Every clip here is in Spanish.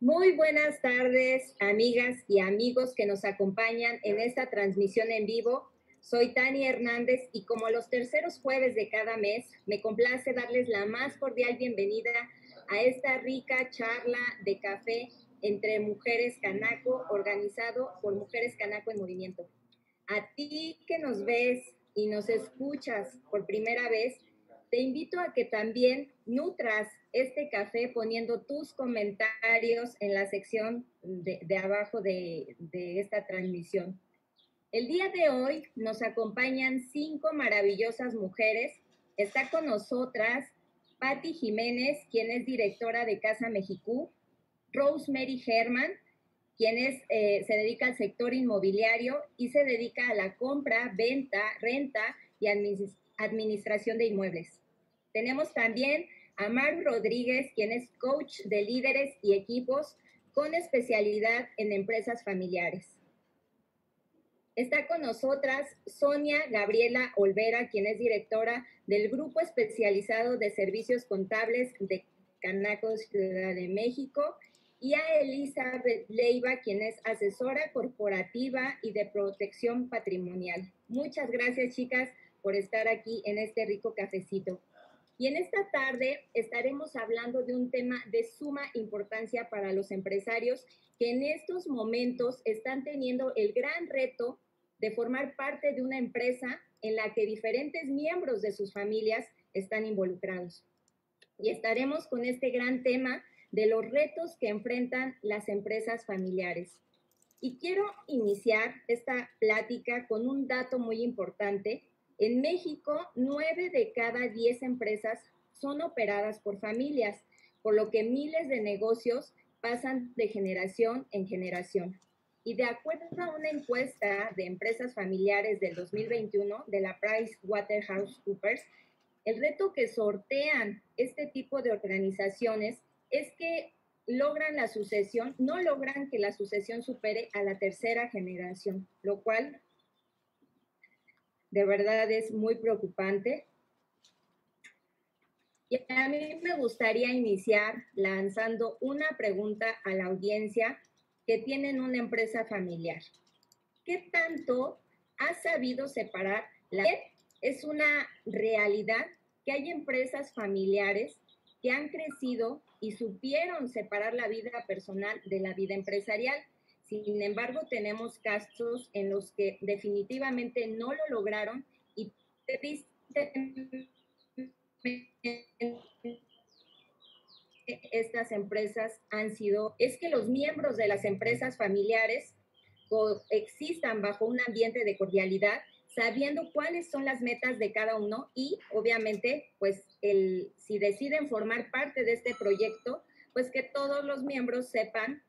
Muy buenas tardes, amigas y amigos que nos acompañan en esta transmisión en vivo. Soy Tania Hernández y como los terceros jueves de cada mes, me complace darles la más cordial bienvenida a esta rica charla de café entre mujeres Canaco, organizado por Mujeres Canaco en Movimiento. A ti que nos ves y nos escuchas por primera vez, te invito a que también nutras este café poniendo tus comentarios en la sección de abajo de esta transmisión. El día de hoy nos acompañan 5 maravillosas mujeres. Está con nosotras Patti Jiménez, quien es directora de Casa Mexicú, Rosemary Herman, quien se dedica al sector inmobiliario y se dedica a la compra, venta, renta y administración de inmuebles. Tenemos también a Maru Rodríguez, quien es coach de líderes y equipos con especialidad en empresas familiares. Está con nosotras Sonia Gabriela Olvera, quien es directora del Grupo Especializado de Servicios Contables de Canaco Ciudad de México, y a Elizabeth Leiva, quien es asesora corporativa y de protección patrimonial. Muchas gracias, chicas, por estar aquí en este rico cafecito. Y en esta tarde estaremos hablando de un tema de suma importancia para los empresarios que en estos momentos están teniendo el gran reto de formar parte de una empresa en la que diferentes miembros de sus familias están involucrados. Y estaremos con este gran tema de los retos que enfrentan las empresas familiares. Y quiero iniciar esta plática con un dato muy importante. En México, 9 de cada 10 empresas son operadas por familias, por lo que miles de negocios pasan de generación en generación. Y de acuerdo a una encuesta de empresas familiares del 2021 de la PricewaterhouseCoopers, el reto que sortean este tipo de organizaciones es que logran la sucesión, no logran que la sucesión supere a la tercera generación, lo cual de verdad es muy preocupante. Y a mí me gustaría iniciar lanzando una pregunta a la audiencia que tienen una empresa familiar. ¿Qué tanto has sabido separar la vida? Es una realidad que hay empresas familiares que han crecido y supieron separar la vida personal de la vida empresarial. Sin embargo, tenemos casos en los que definitivamente no lo lograron y estas empresas han sido, es que los miembros de las empresas familiares existan bajo un ambiente de cordialidad, sabiendo cuáles son las metas de cada uno y obviamente pues si deciden formar parte de este proyecto, pues que todos los miembros sepan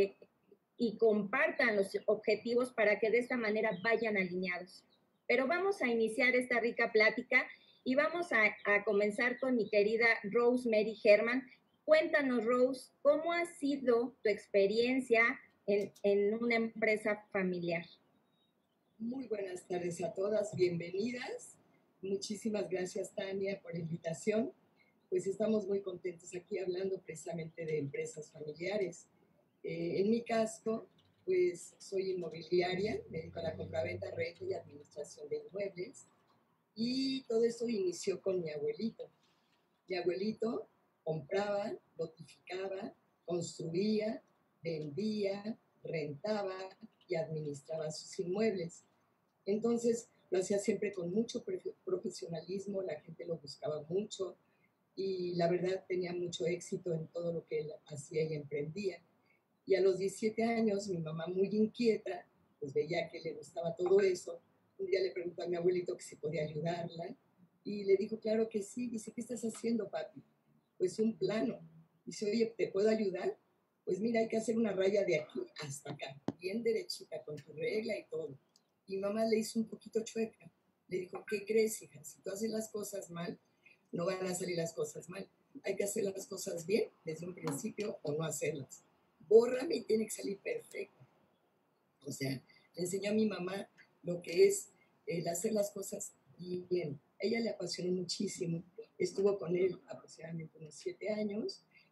y compartan los objetivos para que de esta manera vayan alineados. Pero vamos a iniciar esta rica plática y vamos a comenzar con mi querida Rosemary Herman. Cuéntanos, Rose, ¿cómo ha sido tu experiencia en una empresa familiar? Muy buenas tardes a todas, bienvenidas. Muchísimas gracias, Tania, por la invitación. Pues estamos muy contentos aquí hablando precisamente de empresas familiares. En mi caso, pues soy inmobiliaria, me dedico a la compraventa, renta y administración de inmuebles. Y todo esto inició con mi abuelito. Mi abuelito compraba, notificaba, construía, vendía, rentaba y administraba sus inmuebles. Entonces lo hacía siempre con mucho profesionalismo, la gente lo buscaba mucho y la verdad tenía mucho éxito en todo lo que él hacía y emprendía. Y a los 17 años mi mamá, muy inquieta, pues veía que le gustaba todo eso. Un día le preguntó a mi abuelito que si podía ayudarla y le dijo, claro que sí. Dice, ¿qué estás haciendo, papi? Pues un plano. Dice, oye, ¿te puedo ayudar? Pues mira, hay que hacer una raya de aquí hasta acá, bien derechita, con tu regla y todo. Y mamá le hizo un poquito chueca. Le dijo, ¿qué crees, hija? Si tú haces las cosas mal, no van a salir las cosas mal. Hay que hacer las cosas bien desde un principio o no hacerlas. Bórrame y tiene que salir perfecto. O sea, le enseñó a mi mamá lo que es el hacer las cosas bien. A ella le apasionó muchísimo. Estuvo con él aproximadamente unos 7 años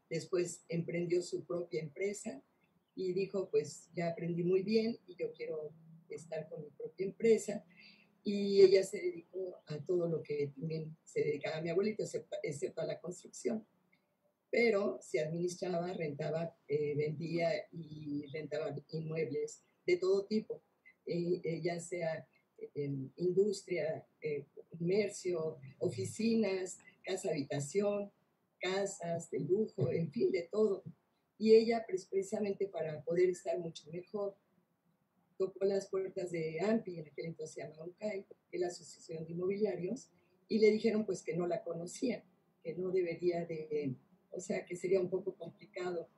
Después emprendió su propia empresa y dijo, pues ya aprendí muy bien y yo quiero estar con mi propia empresa. Y ella se dedicó a todo lo que también se dedicaba mi abuelito, excepto a la construcción. Pero se administraba, rentaba, vendía y rentaba inmuebles de todo tipo, ya sea industria, comercio, oficinas, casa habitación, casas de lujo, en fin, de todo. Y ella, precisamente para poder estar mucho mejor, tocó las puertas de AMPI, en aquel entonces se llamaba UCAI, que es la Asociación de Inmobiliarios, y le dijeron pues que no la conocían, que no debería de, o sea, que sería un poco complicado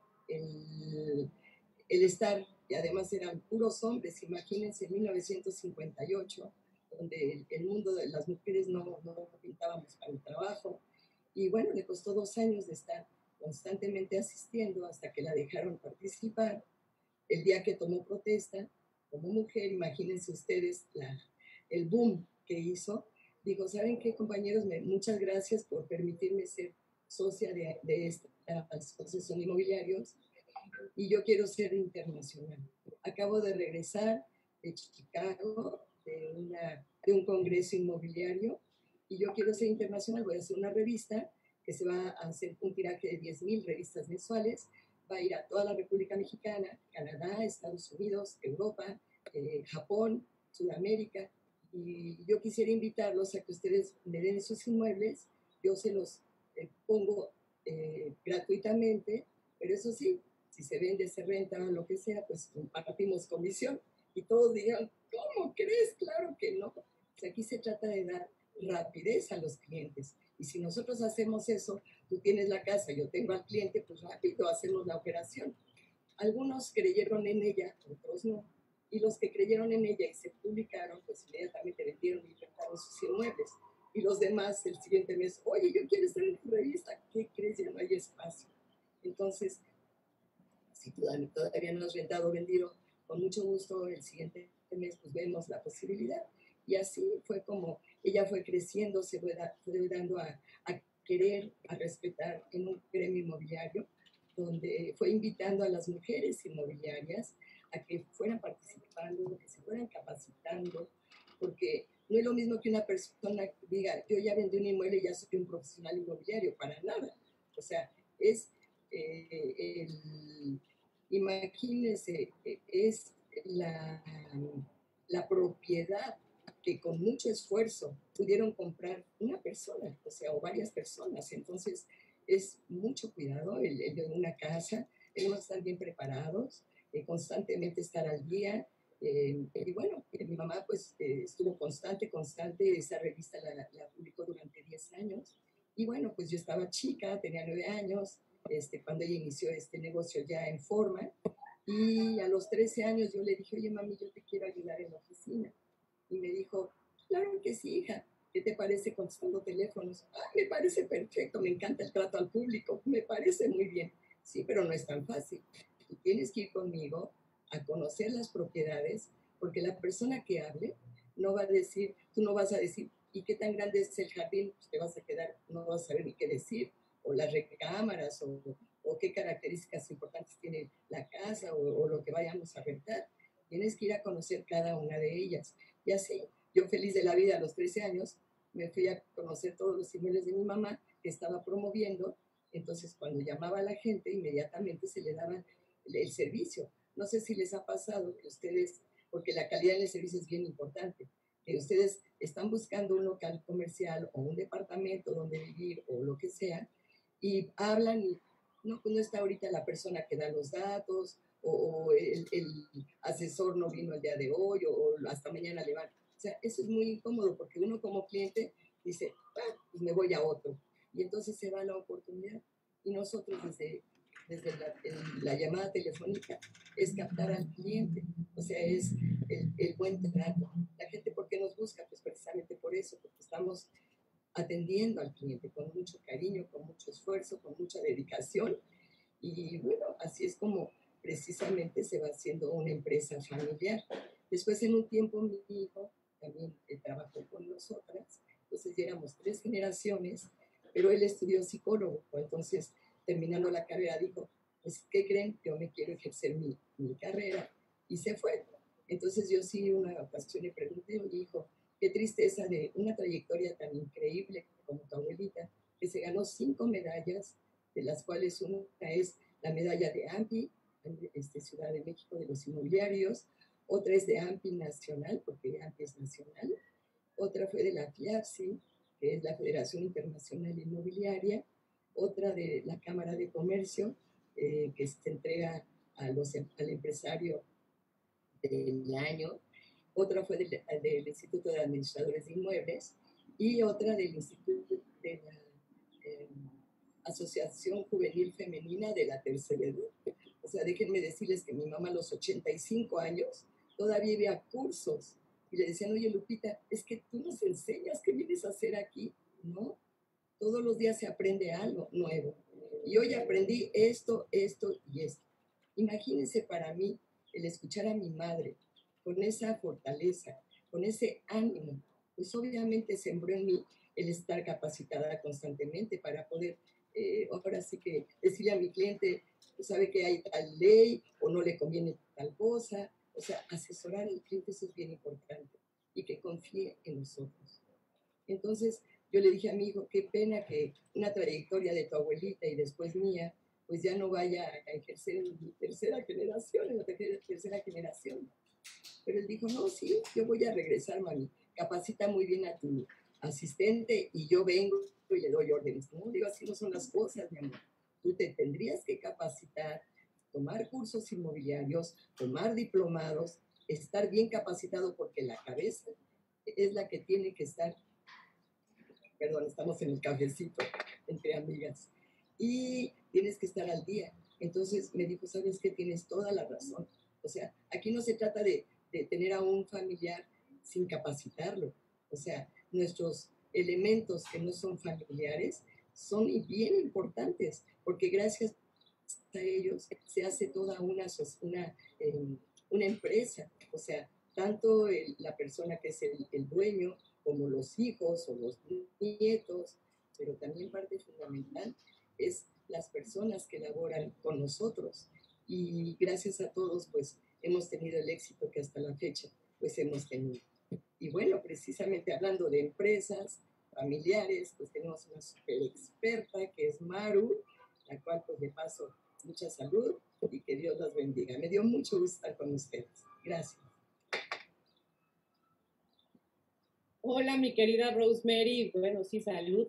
el estar, y además eran puros hombres, imagínense, en 1958, donde el mundo de las mujeres no pintábamos para el trabajo, y bueno, le costó 2 años de estar constantemente asistiendo hasta que la dejaron participar. El día que tomó protesta, como mujer, imagínense ustedes el boom que hizo. Digo, ¿saben qué, compañeros? Muchas gracias por permitirme ser socia de esta asociación de inmobiliarios y yo quiero ser internacional. Acabo de regresar de Chicago, de un congreso inmobiliario, y yo quiero ser internacional. Voy a hacer una revista que se va a hacer un tiraje de 10,000 revistas mensuales. Va a ir a toda la República Mexicana, Canadá, Estados Unidos, Europa, Japón, Sudamérica. Y yo quisiera invitarlos a que ustedes me den sus inmuebles, yo se los pongo gratuitamente, pero eso sí, si se vende, se renta o lo que sea, pues compartimos comisión. Y todos digan, ¿cómo crees? Claro que no. O sea, aquí se trata de dar rapidez a los clientes. Y si nosotros hacemos eso, tú tienes la casa, yo tengo al cliente, pues rápido hacemos la operación. Algunos creyeron en ella, otros no. Y los que creyeron en ella y se publicaron, pues inmediatamente vendieron y rentaron sus inmuebles. Y los demás el siguiente mes, oye, yo quiero estar en tu revista, ¿qué crees? Ya no hay espacio. Entonces, si todavía no has rentado o vendido, con mucho gusto el siguiente mes pues vemos la posibilidad. Y así fue como ella fue creciendo, se fue dando a querer, a respetar en un gremio inmobiliario, donde fue invitando a las mujeres inmobiliarias a que fueran participando, que se fueran capacitando, porque no es lo mismo que una persona diga, yo ya vendí un inmueble y ya soy un profesional inmobiliario, para nada. O sea, es imagínense, es la propiedad que con mucho esfuerzo pudieron comprar una persona, o sea, o varias personas. Entonces, es mucho cuidado el de una casa, tenemos que estar bien preparados, constantemente estar al día. Y bueno, mi mamá pues estuvo constante, esa revista la publicó durante 10 años. Y bueno, pues yo estaba chica, tenía 9 años, cuando ella inició este negocio ya en forma. Y a los 13 años yo le dije, oye, mami, yo te quiero ayudar en la oficina. Y me dijo, claro que sí, hija. ¿Qué te parece contestando teléfonos? Ah, me parece perfecto, me encanta el trato al público, me parece muy bien. Sí, pero no es tan fácil. Tú tienes que ir conmigo a conocer las propiedades, porque la persona que hable no va a decir, tú no vas a decir, ¿y qué tan grande es el jardín? Pues te vas a quedar, no vas a saber ni qué decir, o las recámaras, o qué características importantes tiene la casa, o lo que vayamos a rentar. Tienes que ir a conocer cada una de ellas. Y así, yo feliz de la vida a los 13 años, me fui a conocer todos los inmuebles de mi mamá que estaba promoviendo. Entonces, cuando llamaba a la gente, inmediatamente se le daba el servicio. No sé si les ha pasado que ustedes, porque la calidad del servicio es bien importante, que ustedes están buscando un local comercial o un departamento donde vivir o lo que sea, y hablan y no, pues no está ahorita la persona que da los datos, o el asesor no vino el día de hoy, o hasta mañana le van. O sea, eso es muy incómodo porque uno como cliente dice, ah, pues me voy a otro. Y entonces se va la oportunidad. Y nosotros desde la llamada telefónica es captar al cliente. O sea, es el buen trato. La gente, ¿por qué nos busca? Pues precisamente por eso, porque estamos atendiendo al cliente con mucho cariño, con mucho esfuerzo, con mucha dedicación. Y bueno, así es como precisamente se va haciendo una empresa familiar. Después, en un tiempo, mi hijo también trabajó con nosotras, entonces ya éramos 3 generaciones, pero él estudió psicólogo, entonces terminando la carrera dijo, pues, ¿qué creen? Yo me quiero ejercer mi carrera. Y se fue. Entonces yo sí una ocasión le pregunté, oye, hijo, qué tristeza de una trayectoria tan increíble como tu abuelita, que se ganó 5 medallas, de las cuales una es la medalla de AMPI, Ciudad de México de los Inmobiliarios, otra es de AMPI Nacional, porque AMPI es nacional, otra fue de la FIAPSI, que es la Federación Internacional Inmobiliaria, otra de la Cámara de Comercio, que se entrega al empresario del año, otra fue del Instituto de Administradores de Inmuebles y otra del Instituto de la Asociación Juvenil Femenina de la Tercera Edad. O sea, déjenme decirles que mi mamá a los 85 años todavía iba a cursos y le decían, oye Lupita, es que tú nos enseñas qué vienes a hacer aquí, ¿no? Todos los días se aprende algo nuevo. Y hoy aprendí esto, esto y esto. Imagínense para mí el escuchar a mi madre con esa fortaleza, con ese ánimo, pues obviamente sembró en mí el estar capacitada constantemente para poder, ahora sí que decirle a mi cliente, pues sabe que hay tal ley o no le conviene tal cosa, o sea, asesorar al cliente, eso es bien importante y que confíe en nosotros. Entonces yo le dije a mi hijo, qué pena que una trayectoria de tu abuelita y después mía, pues ya no vaya a ejercer en mi tercera generación, en la tercera generación. Pero él dijo, no, sí, yo voy a regresar, mami. Capacita muy bien a tu asistente y yo vengo y le doy órdenes. No, digo, así no son las cosas, mi amor. Tú te tendrías que capacitar, tomar cursos inmobiliarios, tomar diplomados, estar bien capacitado porque la cabeza es la que tiene que estar, perdón, estamos en el cafecito entre amigas, y tienes que estar al día. Entonces me dijo, ¿sabes qué? Tienes toda la razón. O sea, aquí no se trata de tener a un familiar sin capacitarlo. O sea, nuestros elementos que no son familiares son bien importantes, porque gracias a ellos se hace toda una empresa. O sea, tanto la persona que es el dueño, como los hijos o los nietos, pero también parte fundamental es las personas que laboran con nosotros. Y gracias a todos, pues, hemos tenido el éxito que hasta la fecha, pues, hemos tenido. Y bueno, precisamente hablando de empresas familiares, pues tenemos una super experta que es Maru, la cual, pues, le paso mucha salud y que Dios los bendiga. Me dio mucho gusto estar con ustedes. Gracias. Hola, mi querida Rosemary. Bueno, sí, salud.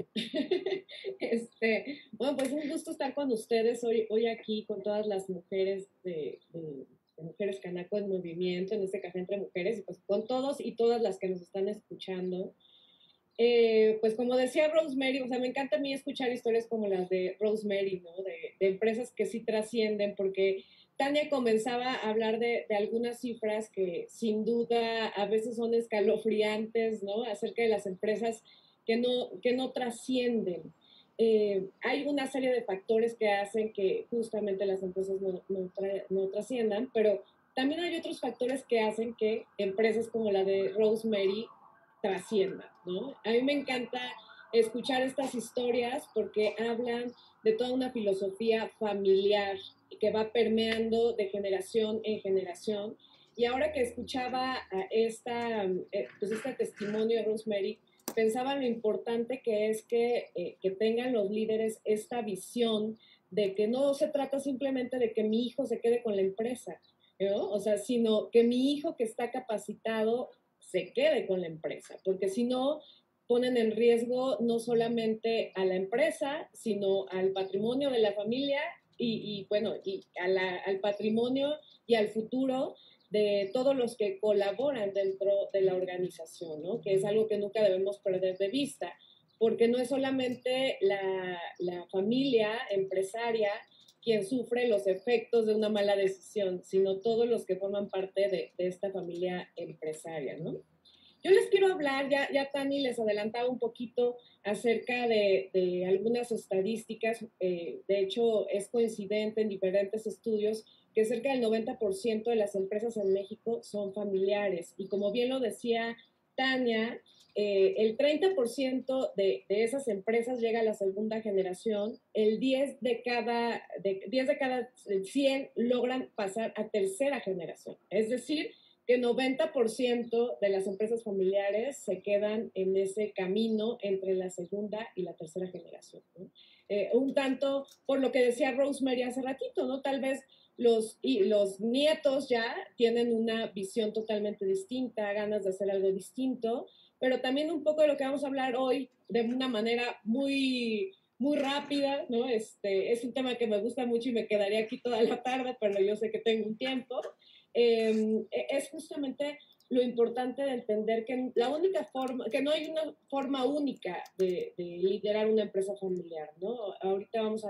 Bueno, pues un gusto estar con ustedes hoy aquí con todas las mujeres de Mujeres Canaco en Movimiento, en este café entre mujeres, y pues con todos y todas las que nos están escuchando. Pues como decía Rosemary, o sea, me encanta a mí escuchar historias como las de Rosemary, ¿no? De empresas que sí trascienden, porque Tania comenzaba a hablar de algunas cifras que sin duda a veces son escalofriantes, ¿no? Acerca de las empresas que no trascienden. Hay una serie de factores que hacen que justamente las empresas no trasciendan, pero también hay otros factores que hacen que empresas como la de Rosemary trasciendan, ¿no? A mí me encanta escuchar estas historias porque hablan de toda una filosofía familiar que va permeando de generación en generación. Y ahora que escuchaba pues este testimonio de Rosemary, pensaba en lo importante que es que tengan los líderes esta visión de que no se trata simplemente de que mi hijo se quede con la empresa, ¿no? O sea, sino que mi hijo que está capacitado se quede con la empresa, porque si no, ponen en riesgo no solamente a la empresa, sino al patrimonio de la familia y al patrimonio y al futuro de todos los que colaboran dentro de la organización, ¿no? Que es algo que nunca debemos perder de vista, porque no es solamente la familia empresaria quien sufre los efectos de una mala decisión, sino todos los que forman parte de esta familia empresaria, ¿no? Yo les quiero hablar, ya Tani les adelantaba un poquito acerca de algunas estadísticas, de hecho es coincidente en diferentes estudios que cerca del 90% de las empresas en México son familiares y como bien lo decía Tania, el 30% de esas empresas llega a la segunda generación, el 10 de cada 100 logran pasar a tercera generación. Es decir, que 90% de las empresas familiares se quedan en ese camino entre la segunda y la tercera generación, ¿no? Un tanto por lo que decía Rosemary hace ratito, ¿no? Tal vez los nietos ya tienen una visión totalmente distinta, ganas de hacer algo distinto, pero también un poco de lo que vamos a hablar hoy de una manera muy, muy rápida, ¿no? Es un tema que me gusta mucho y me quedaría aquí toda la tarde, pero yo sé que tengo un tiempo. Es justamente lo importante de entender que la única forma, que no hay una forma única de liderar una empresa familiar, ¿no? Ahorita vamos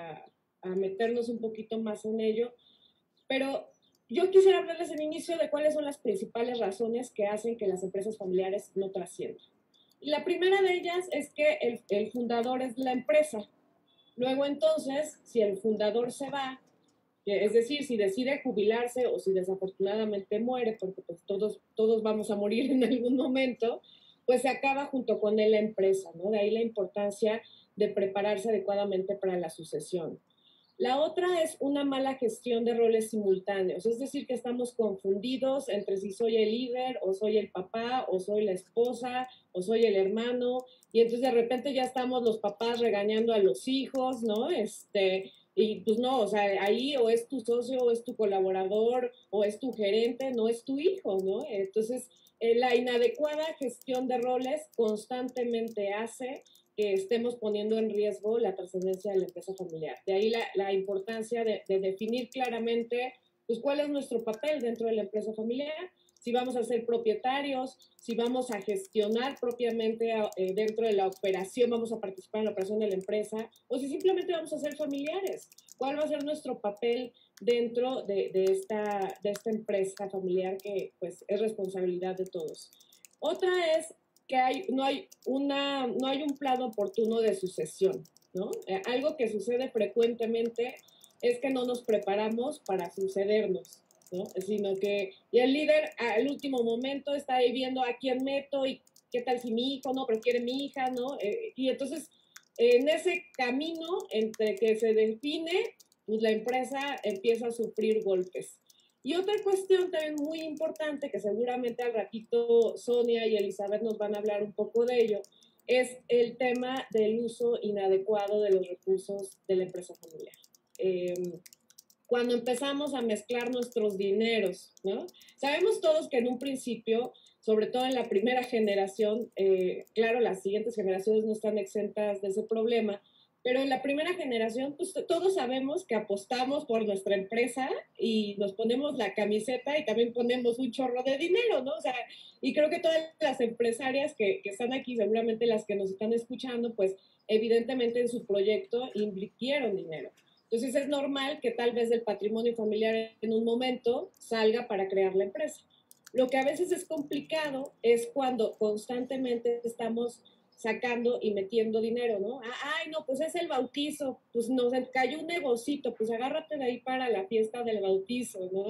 a meternos un poquito más en ello, pero yo quisiera hablarles al inicio de cuáles son las principales razones que hacen que las empresas familiares no trasciendan. Y la primera de ellas es que el fundador es la empresa. Luego entonces, si el fundador se va, es decir, si decide jubilarse o si desafortunadamente muere, porque pues todos vamos a morir en algún momento, pues se acaba junto con él la empresa, ¿no? De ahí la importancia de prepararse adecuadamente para la sucesión. La otra es una mala gestión de roles simultáneos, es decir, que estamos confundidos entre si soy el líder o soy el papá o soy la esposa o soy el hermano, y entonces de repente ya estamos los papás regañando a los hijos, ¿no? Y pues no, o sea, ahí o es tu socio o es tu colaborador o es tu gerente, no es tu hijo, ¿no? Entonces, la inadecuada gestión de roles constantemente hace que estemos poniendo en riesgo la trascendencia de la empresa familiar. De ahí la importancia de definir claramente pues, cuál es nuestro papel dentro de la empresa familiar, si vamos a ser propietarios, si vamos a gestionar propiamente dentro de la operación, vamos a participar en la operación de la empresa, o si simplemente vamos a ser familiares. ¿Cuál va a ser nuestro papel dentro de esta empresa familiar que pues, es responsabilidad de todos? Otra es que no hay un plan oportuno de sucesión, ¿no? Algo que sucede frecuentemente es que no nos preparamos para sucedernos, ¿no? Sino que y el líder al último momento está ahí viendo a quién meto y qué tal si mi hijo, no, pero quiere mi hija, ¿no? Y entonces en ese camino entre que se define, pues la empresa empieza a sufrir golpes. Y otra cuestión también muy importante, que seguramente al ratito Sonia y Elizabeth nos van a hablar un poco de ello, es el tema del uso inadecuado de los recursos de la empresa familiar. Cuando empezamos a mezclar nuestros dineros, ¿no? Sabemos todos que en un principio, sobre todo en la primera generación, claro, las siguientes generaciones no están exentas de ese problema, pero en la primera generación, pues todos sabemos que apostamos por nuestra empresa y nos ponemos la camiseta y también ponemos un chorro de dinero, ¿no? O sea, y creo que todas las empresarias que están aquí, seguramente las que nos están escuchando, pues evidentemente en su proyecto invirtieron dinero. Entonces es normal que tal vez el patrimonio familiar en un momento salga para crear la empresa. Lo que a veces es complicado es cuando constantemente estamos sacando y metiendo dinero, ¿no? Ay, no, pues es el bautizo, pues nos cayó un negocito, pues agárrate de ahí para la fiesta del bautizo, ¿no?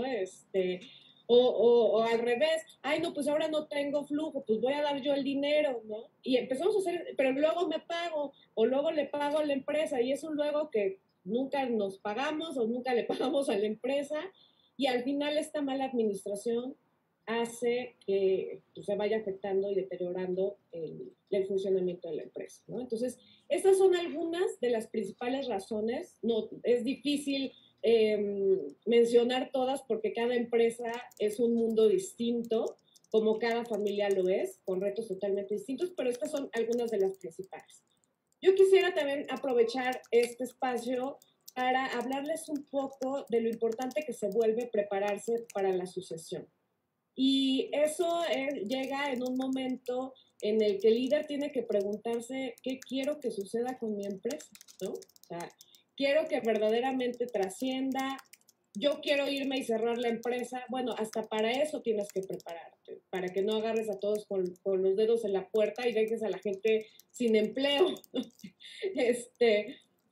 O al revés, ay, no, pues ahora no tengo flujo, pues voy a dar yo el dinero, ¿no? Y empezamos a hacer, pero luego me pago, o luego le pago a la empresa, y es un luego que nunca nos pagamos o nunca le pagamos a la empresa, y al final esta mala administración hace que pues, se vaya afectando y deteriorando el funcionamiento de la empresa, ¿no? Entonces, estas son algunas de las principales razones. No, es difícil mencionar todas porque cada empresa es un mundo distinto, como cada familia lo es, con retos totalmente distintos, pero estas son algunas de las principales. Yo quisiera también aprovechar este espacio para hablarles un poco de lo importante que se vuelve prepararse para la sucesión. Y eso llega en un momento en el que el líder tiene que preguntarse qué quiero que suceda con mi empresa, ¿no? O sea, quiero que verdaderamente trascienda, yo quiero irme y cerrar la empresa. Bueno, hasta para eso tienes que prepararte, para que no agarres a todos con los dedos en la puerta y dejes a la gente sin empleo.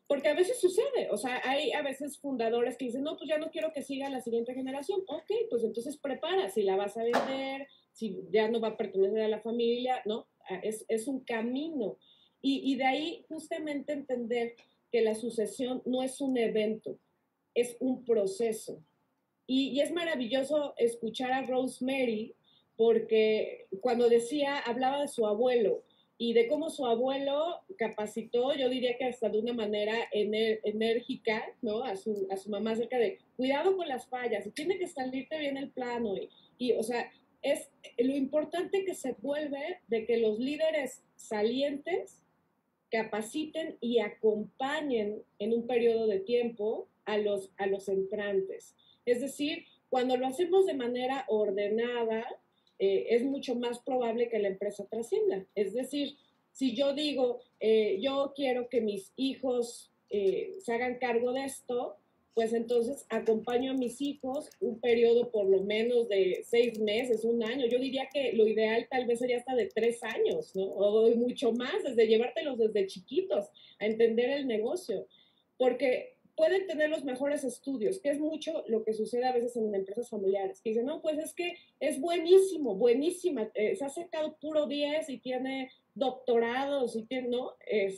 Porque a veces sucede, o sea, hay a veces fundadores que dicen, no, pues ya no quiero que siga la siguiente generación. Ok, pues entonces prepara, si la vas a vender, si ya no va a pertenecer a la familia, ¿no? Es un camino. Y de ahí justamente entender que la sucesión no es un evento, es un proceso. Y es maravilloso escuchar a Rosemary porque cuando decía, hablaba de su abuelo y de cómo su abuelo capacitó, yo diría que hasta de una manera enérgica, ¿no? A su mamá acerca de cuidado con las fallas, y tiene que salirte bien el plano. O sea, es lo importante que se vuelve de que los líderes salientes capaciten y acompañen en un periodo de tiempo a los entrantes. Es decir, cuando lo hacemos de manera ordenada, es mucho más probable que la empresa trascienda. Es decir, si yo digo, yo quiero que mis hijos se hagan cargo de esto, pues entonces acompaño a mis hijos un periodo por lo menos de 6 meses, un año. Yo diría que lo ideal tal vez sería hasta de 3 años, ¿no? O mucho más, desde llevártelos desde chiquitos a entender el negocio. Porque pueden tener los mejores estudios, que es mucho lo que sucede a veces en empresas familiares, que dicen, no, pues es que es buenísimo, buenísima, se ha sacado puro 10 y tiene doctorados, y tiene, ¿no?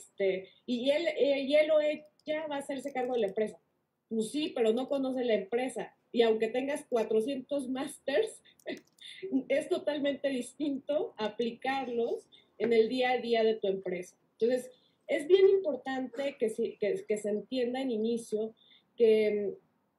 Y él o ella va a hacerse cargo de la empresa. Pues sí, pero no conoce la empresa. Y aunque tengas 400 másters, es totalmente distinto aplicarlos en el día a día de tu empresa. Entonces, es bien importante que se entienda en inicio que,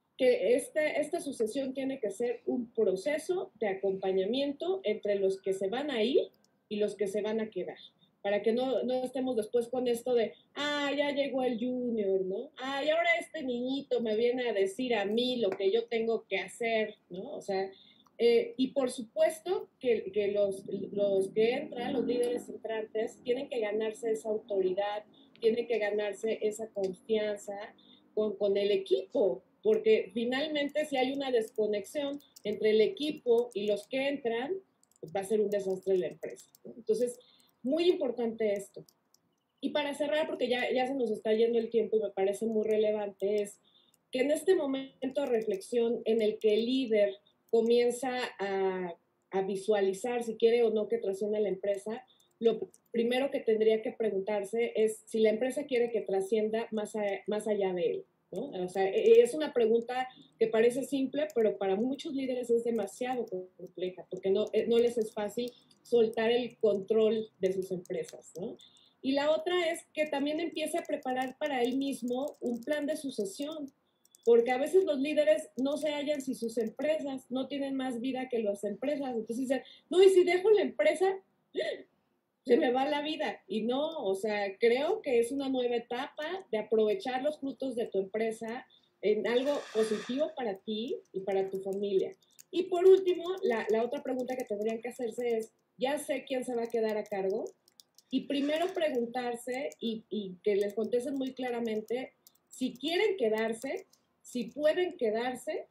esta sucesión tiene que ser un proceso de acompañamiento entre los que se van a ir y los que se van a quedar, para que no estemos después con esto de, ya llegó el junior, ¿no? Y ahora este niñito me viene a decir a mí lo que yo tengo que hacer, ¿no? O sea, y por supuesto que los que entran, los líderes entrantes, tienen que ganarse esa autoridad, tienen que ganarse esa confianza con el equipo, porque finalmente si hay una desconexión entre el equipo y los que entran, pues va a ser un desastre en la empresa, ¿no? Entonces, muy importante esto. Y para cerrar, porque ya se nos está yendo el tiempo y me parece muy relevante, es que en este momento de reflexión en el que el líder comienza a visualizar si quiere o no que trascienda la empresa, lo primero que tendría que preguntarse es si la empresa quiere que trascienda más allá de él, ¿no? O sea, es una pregunta que parece simple, pero para muchos líderes es demasiado compleja, porque no les es fácil soltar el control de sus empresas, ¿no? Y la otra es que también empiece a preparar para él mismo un plan de sucesión, porque a veces los líderes no se hallan si sus empresas no tienen más vida que las empresas. Entonces dicen, no, y si dejo la empresa, se me va la vida. Y no, o sea, creo que es una nueva etapa de aprovechar los frutos de tu empresa en algo positivo para ti y para tu familia. Y por último, la otra pregunta que tendrían que hacerse es, ya sé quién se va a quedar a cargo, y primero preguntarse y que les contesten muy claramente si quieren quedarse, si pueden quedarse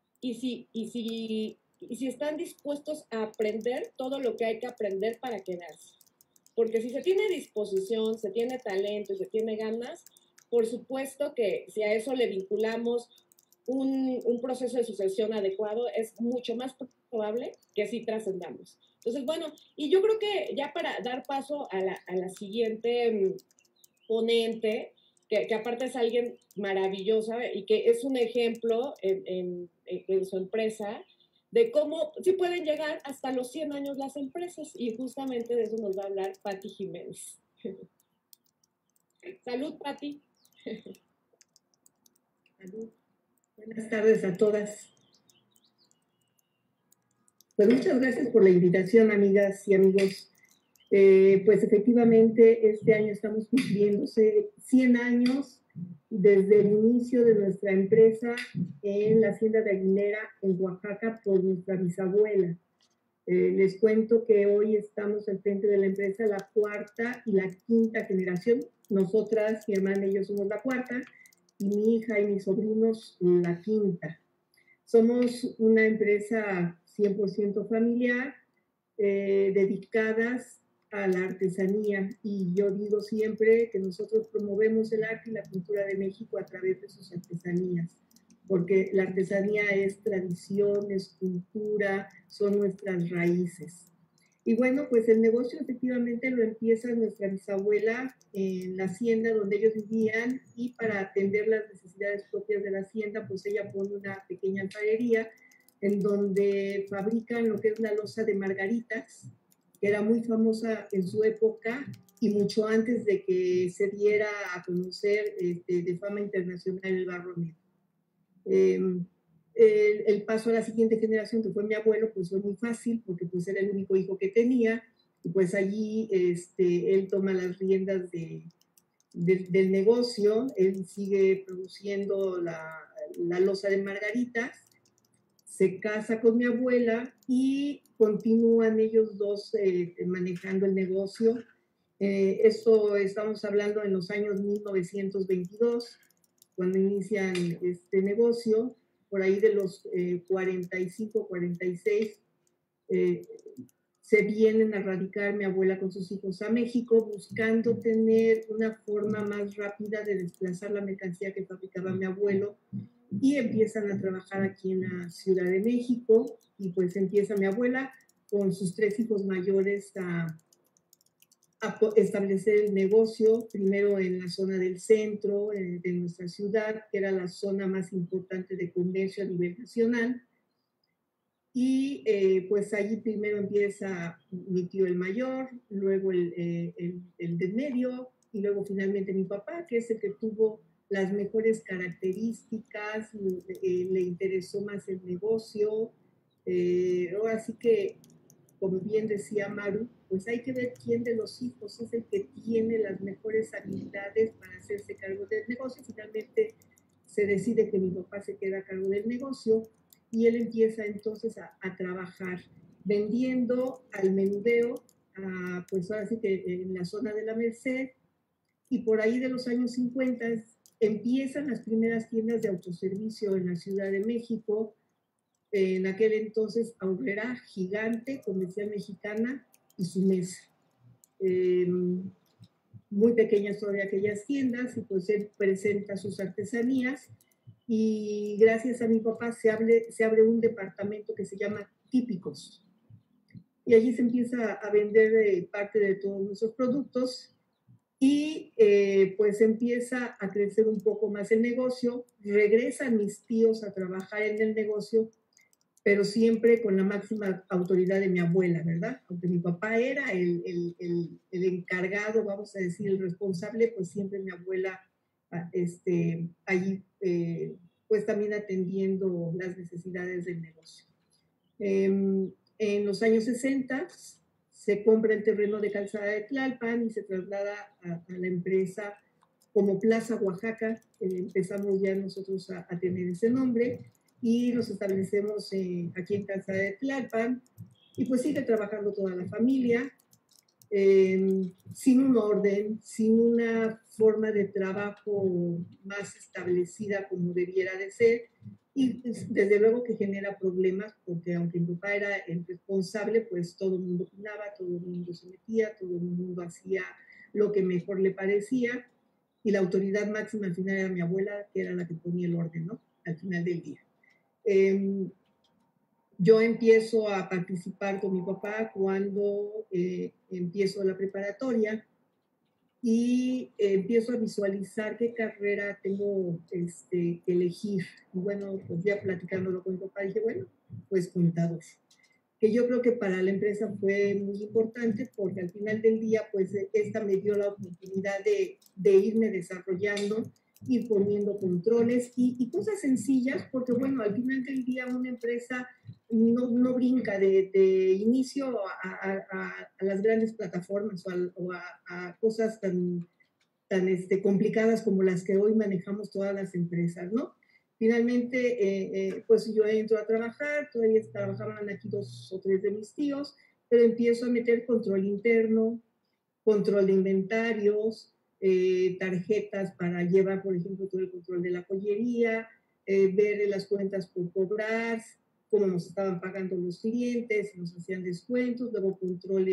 y si están dispuestos a aprender todo lo que hay que aprender para quedarse. Porque si se tiene disposición, se tiene talento y se tiene ganas, por supuesto que si a eso le vinculamos un proceso de sucesión adecuado, es mucho más probable que sí trascendamos. Entonces, bueno, y yo creo que ya para dar paso a la siguiente ponente, que aparte es alguien maravillosa y que es un ejemplo en su empresa, de cómo sí pueden llegar hasta los 100 años las empresas, y justamente de eso nos va a hablar Pati Jiménez. Salud, Pati. Salud. Buenas tardes a todas. Pues muchas gracias por la invitación, amigas y amigos. Pues efectivamente este año estamos cumpliéndose 100 años desde el inicio de nuestra empresa en la hacienda de Aguilera, en Oaxaca, por nuestra bisabuela. Les cuento que hoy estamos al frente de la empresa la cuarta y la quinta generación. Nosotras, mi hermana y yo somos la cuarta, y mi hija y mis sobrinos la quinta. Somos una empresa 100% familiar, dedicadas a la artesanía, y yo digo siempre que nosotros promovemos el arte y la cultura de México a través de sus artesanías, porque la artesanía es tradición, es cultura, son nuestras raíces. Y bueno, pues el negocio efectivamente lo empieza nuestra bisabuela en la hacienda donde ellos vivían, y para atender las necesidades propias de la hacienda, pues ella pone una pequeña alfarería en donde fabrican lo que es la loza de margaritas, que era muy famosa en su época y mucho antes de que se diera a conocer de fama internacional el barro negro. El paso a la siguiente generación, que fue mi abuelo, pues fue muy fácil porque pues era el único hijo que tenía, y pues allí él toma las riendas del negocio. Él sigue produciendo la loza de margaritas, se casa con mi abuela y continúan ellos dos manejando el negocio. Esto estamos hablando en los años 1922, cuando inician este negocio. Por ahí de los 45, 46, se vienen a radicar mi abuela con sus hijos a México, buscando tener una forma más rápida de desplazar la mercancía que fabricaba mi abuelo, y empiezan a trabajar aquí en la Ciudad de México. Y pues empieza mi abuela con sus 3 hijos mayores a establecer el negocio, primero en la zona del centro de nuestra ciudad, que era la zona más importante de comercio a nivel nacional. Y pues allí primero empieza mi tío el mayor, luego el del medio, y luego finalmente mi papá, que es el que tuvo las mejores características, le interesó más el negocio. Ahora sí que, como bien decía Maru, pues hay que ver quién de los hijos es el que tiene las mejores habilidades para hacerse cargo del negocio. Finalmente se decide que mi papá se queda a cargo del negocio, y él empieza entonces a trabajar vendiendo al menudeo, pues ahora sí que en la zona de la Merced. Y por ahí de los años 50 empiezan las primeras tiendas de autoservicio en la Ciudad de México. En aquel entonces, Aurrera, Gigante, Comercial Mexicana y Su Mesa. Muy pequeñas todavía aquellas tiendas, y pues él presenta sus artesanías, y gracias a mi papá se abre un departamento que se llama Típicos, y allí se empieza a vender parte de todos nuestros productos, y pues empieza a crecer un poco más el negocio. Regresan mis tíos a trabajar en el negocio, pero siempre con la máxima autoridad de mi abuela, ¿verdad? Aunque mi papá era el encargado, vamos a decir, el responsable, pues siempre mi abuela allí pues también atendiendo las necesidades del negocio. En los años 60 se compra el terreno de Calzada de Tlalpan y se traslada a la empresa como Plaza Oaxaca. Empezamos ya nosotros a tener ese nombre, y nos establecemos aquí en Calzada de Tlalpan, y pues sigue trabajando toda la familia, sin un orden, sin una forma de trabajo más establecida como debiera de ser, y pues, desde luego que genera problemas, porque aunque mi papá era el responsable, pues todo el mundo opinaba, todo el mundo se metía, todo el mundo hacía lo que mejor le parecía, y la autoridad máxima al final era mi abuela, que era la que ponía el orden, ¿no? Al final del día. Yo empiezo a participar con mi papá cuando empiezo la preparatoria, y empiezo a visualizar qué carrera tengo que elegir. Y bueno, pues ya platicándolo con mi papá, dije, bueno, pues contador. Que yo creo que para la empresa fue muy importante, porque al final del día, pues esta me dio la oportunidad de irme desarrollando, ir poniendo controles y cosas sencillas, porque bueno, al final del día una empresa no brinca de inicio a las grandes plataformas o a cosas tan complicadas como las que hoy manejamos todas las empresas, ¿no? Finalmente, pues yo entro a trabajar, todavía trabajaban aquí 2 o 3 de mis tíos, pero empiezo a meter control interno, control de inventarios, tarjetas para llevar, por ejemplo, todo el control de la joyería, ver las cuentas por cobrar, cómo nos estaban pagando los clientes, si nos hacían descuentos, luego control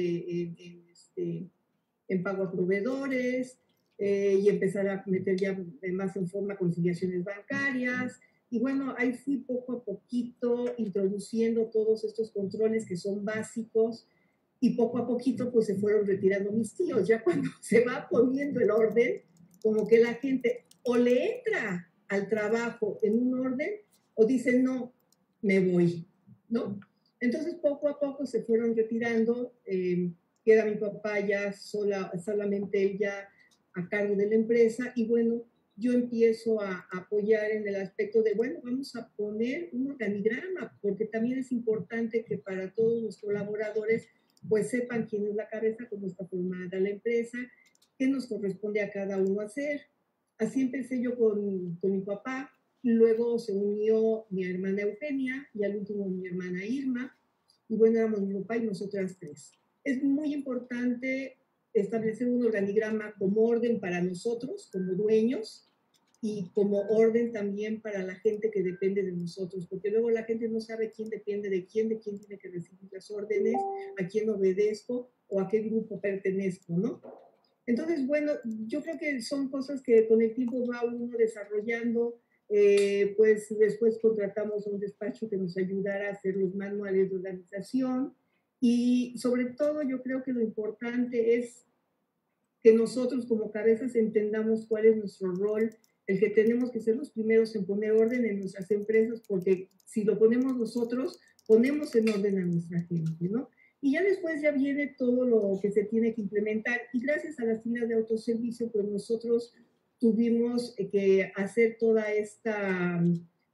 en pago a proveedores, y empezar a meter ya más en forma conciliaciones bancarias. Y bueno, ahí fui poco a poquito introduciendo todos estos controles que son básicos, y poco a poquito pues se fueron retirando mis tíos. Ya cuando se va poniendo el orden, como que la gente o le entra al trabajo en un orden o dice no, me voy, ¿no? Entonces poco a poco se fueron retirando, queda mi papá ya solamente él ya a cargo de la empresa, y bueno, yo empiezo a apoyar en el aspecto de, bueno, vamos a poner un organigrama, porque también es importante que para todos los colaboradores pues sepan quién es la cabeza, cómo está formada la empresa, qué nos corresponde a cada uno hacer. Así empecé yo con mi papá, luego se unió mi hermana Eugenia y al último mi hermana Irma, y bueno, éramos mi papá y nosotras tres. Es muy importante establecer un organigrama como orden para nosotros, como dueños, y como orden también para la gente que depende de nosotros, porque luego la gente no sabe quién depende de quién tiene que recibir las órdenes, a quién obedezco o a qué grupo pertenezco, ¿no? Entonces, bueno, yo creo que son cosas que con el tiempo va uno desarrollando. Pues después contratamos a un despacho que nos ayudara a hacer los manuales de organización, y sobre todo yo creo que lo importante es que nosotros como cabezas entendamos cuál es nuestro rol, el que tenemos que ser los primeros en poner orden en nuestras empresas, porque si lo ponemos nosotros, ponemos en orden a nuestra gente, ¿no? Y ya después ya viene todo lo que se tiene que implementar, y gracias a las tiendas de autoservicio, pues nosotros tuvimos que hacer toda esta,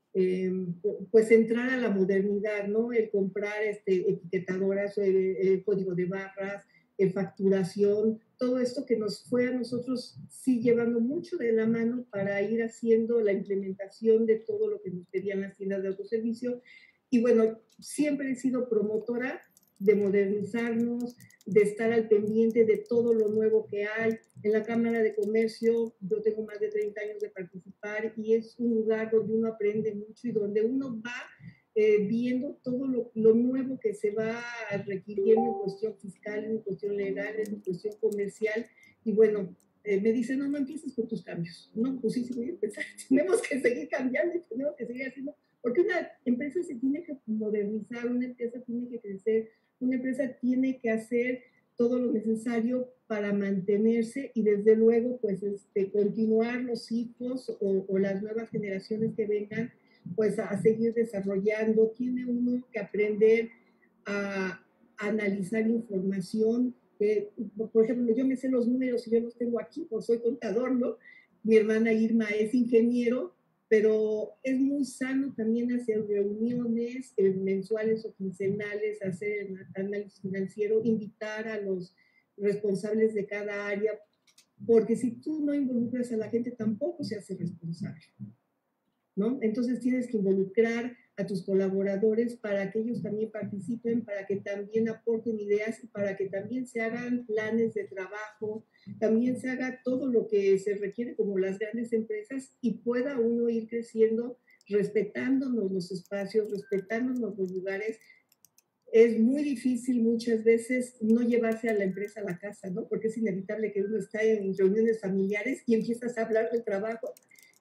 pues entrar a la modernidad, ¿no? El comprar etiquetadoras, el código de barras, facturación, todo esto que nos fue a nosotros sí llevando mucho de la mano para ir haciendo la implementación de todo lo que nos pedían las tiendas de autoservicio. Y bueno, siempre he sido promotora de modernizarnos, de estar al pendiente de todo lo nuevo que hay. En la Cámara de Comercio, yo tengo más de 30 años de participar, y es un lugar donde uno aprende mucho y donde uno va viendo todo lo nuevo que se va requiriendo en cuestión fiscal, en cuestión legal, en cuestión comercial. Y bueno, me dicen, no empieces con tus cambios. No, pues sí, voy a empezar. Tenemos que seguir cambiando y tenemos que seguir haciendo, porque una empresa se tiene que modernizar, una empresa tiene que crecer, una empresa tiene que hacer todo lo necesario para mantenerse, y desde luego pues continuar los hijos o las nuevas generaciones que vengan pues a seguir desarrollando. Tiene uno que aprender a analizar información. Por ejemplo, yo me sé los números y yo los tengo aquí, pues soy contador, ¿no? Mi hermana Irma es ingeniero, pero es muy sano también hacer reuniones mensuales o quincenales, hacer análisis financiero, invitar a los responsables de cada área, porque si tú no involucras a la gente tampoco se hace responsable, ¿no? Entonces tienes que involucrar a tus colaboradores para que ellos también participen, para que también aporten ideas, para que también se hagan planes de trabajo, también se haga todo lo que se requiere como las grandes empresas, y pueda uno ir creciendo respetándonos los espacios, respetándonos los lugares. Es muy difícil muchas veces no llevarse a la empresa a la casa, ¿no? Porque es inevitable que uno está en reuniones familiares y empiezas a hablar del trabajo,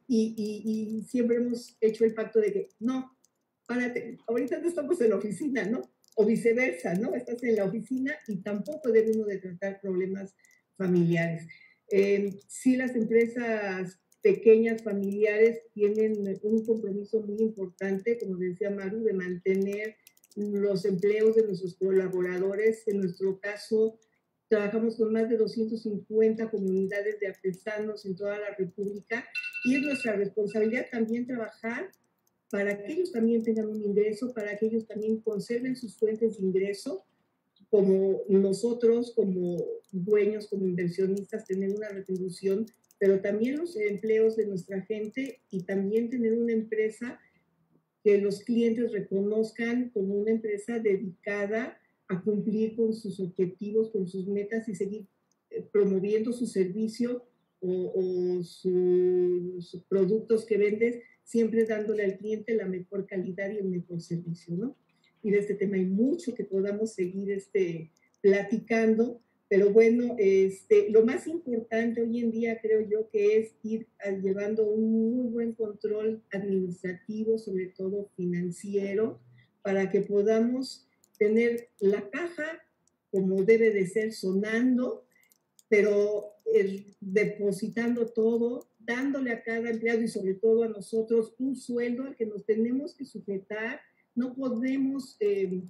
y siempre hemos hecho el pacto de que no, párate, ahorita no estamos en la oficina, ¿no? O viceversa, ¿no? Estás en la oficina y tampoco debe uno de tratar problemas familiares. Sí, las empresas pequeñas, familiares, tienen un compromiso muy importante, como decía Maru, de mantener los empleos de nuestros colaboradores. En nuestro caso, trabajamos con más de 250 comunidades de artesanos en toda la República, y es nuestra responsabilidad también trabajar para que ellos también tengan un ingreso, para que ellos también conserven sus fuentes de ingreso, como nosotros, como dueños, como inversionistas, tener una retribución, pero también los empleos de nuestra gente, y también tener una empresa que los clientes reconozcan como una empresa dedicada a cumplir con sus objetivos, con sus metas, y seguir promoviendo su servicio o sus productos que vendes, siempre dándole al cliente la mejor calidad y el mejor servicio, ¿no? y de este tema hay mucho que podamos seguir platicando, pero bueno, lo más importante hoy en día creo yo que es ir llevando un muy buen control administrativo, sobre todo financiero, para que podamos tener la caja como debe de ser, sonando, pero depositando todo, dándole a cada empleado y sobre todo a nosotros un sueldo al que nos tenemos que sujetar. No podemos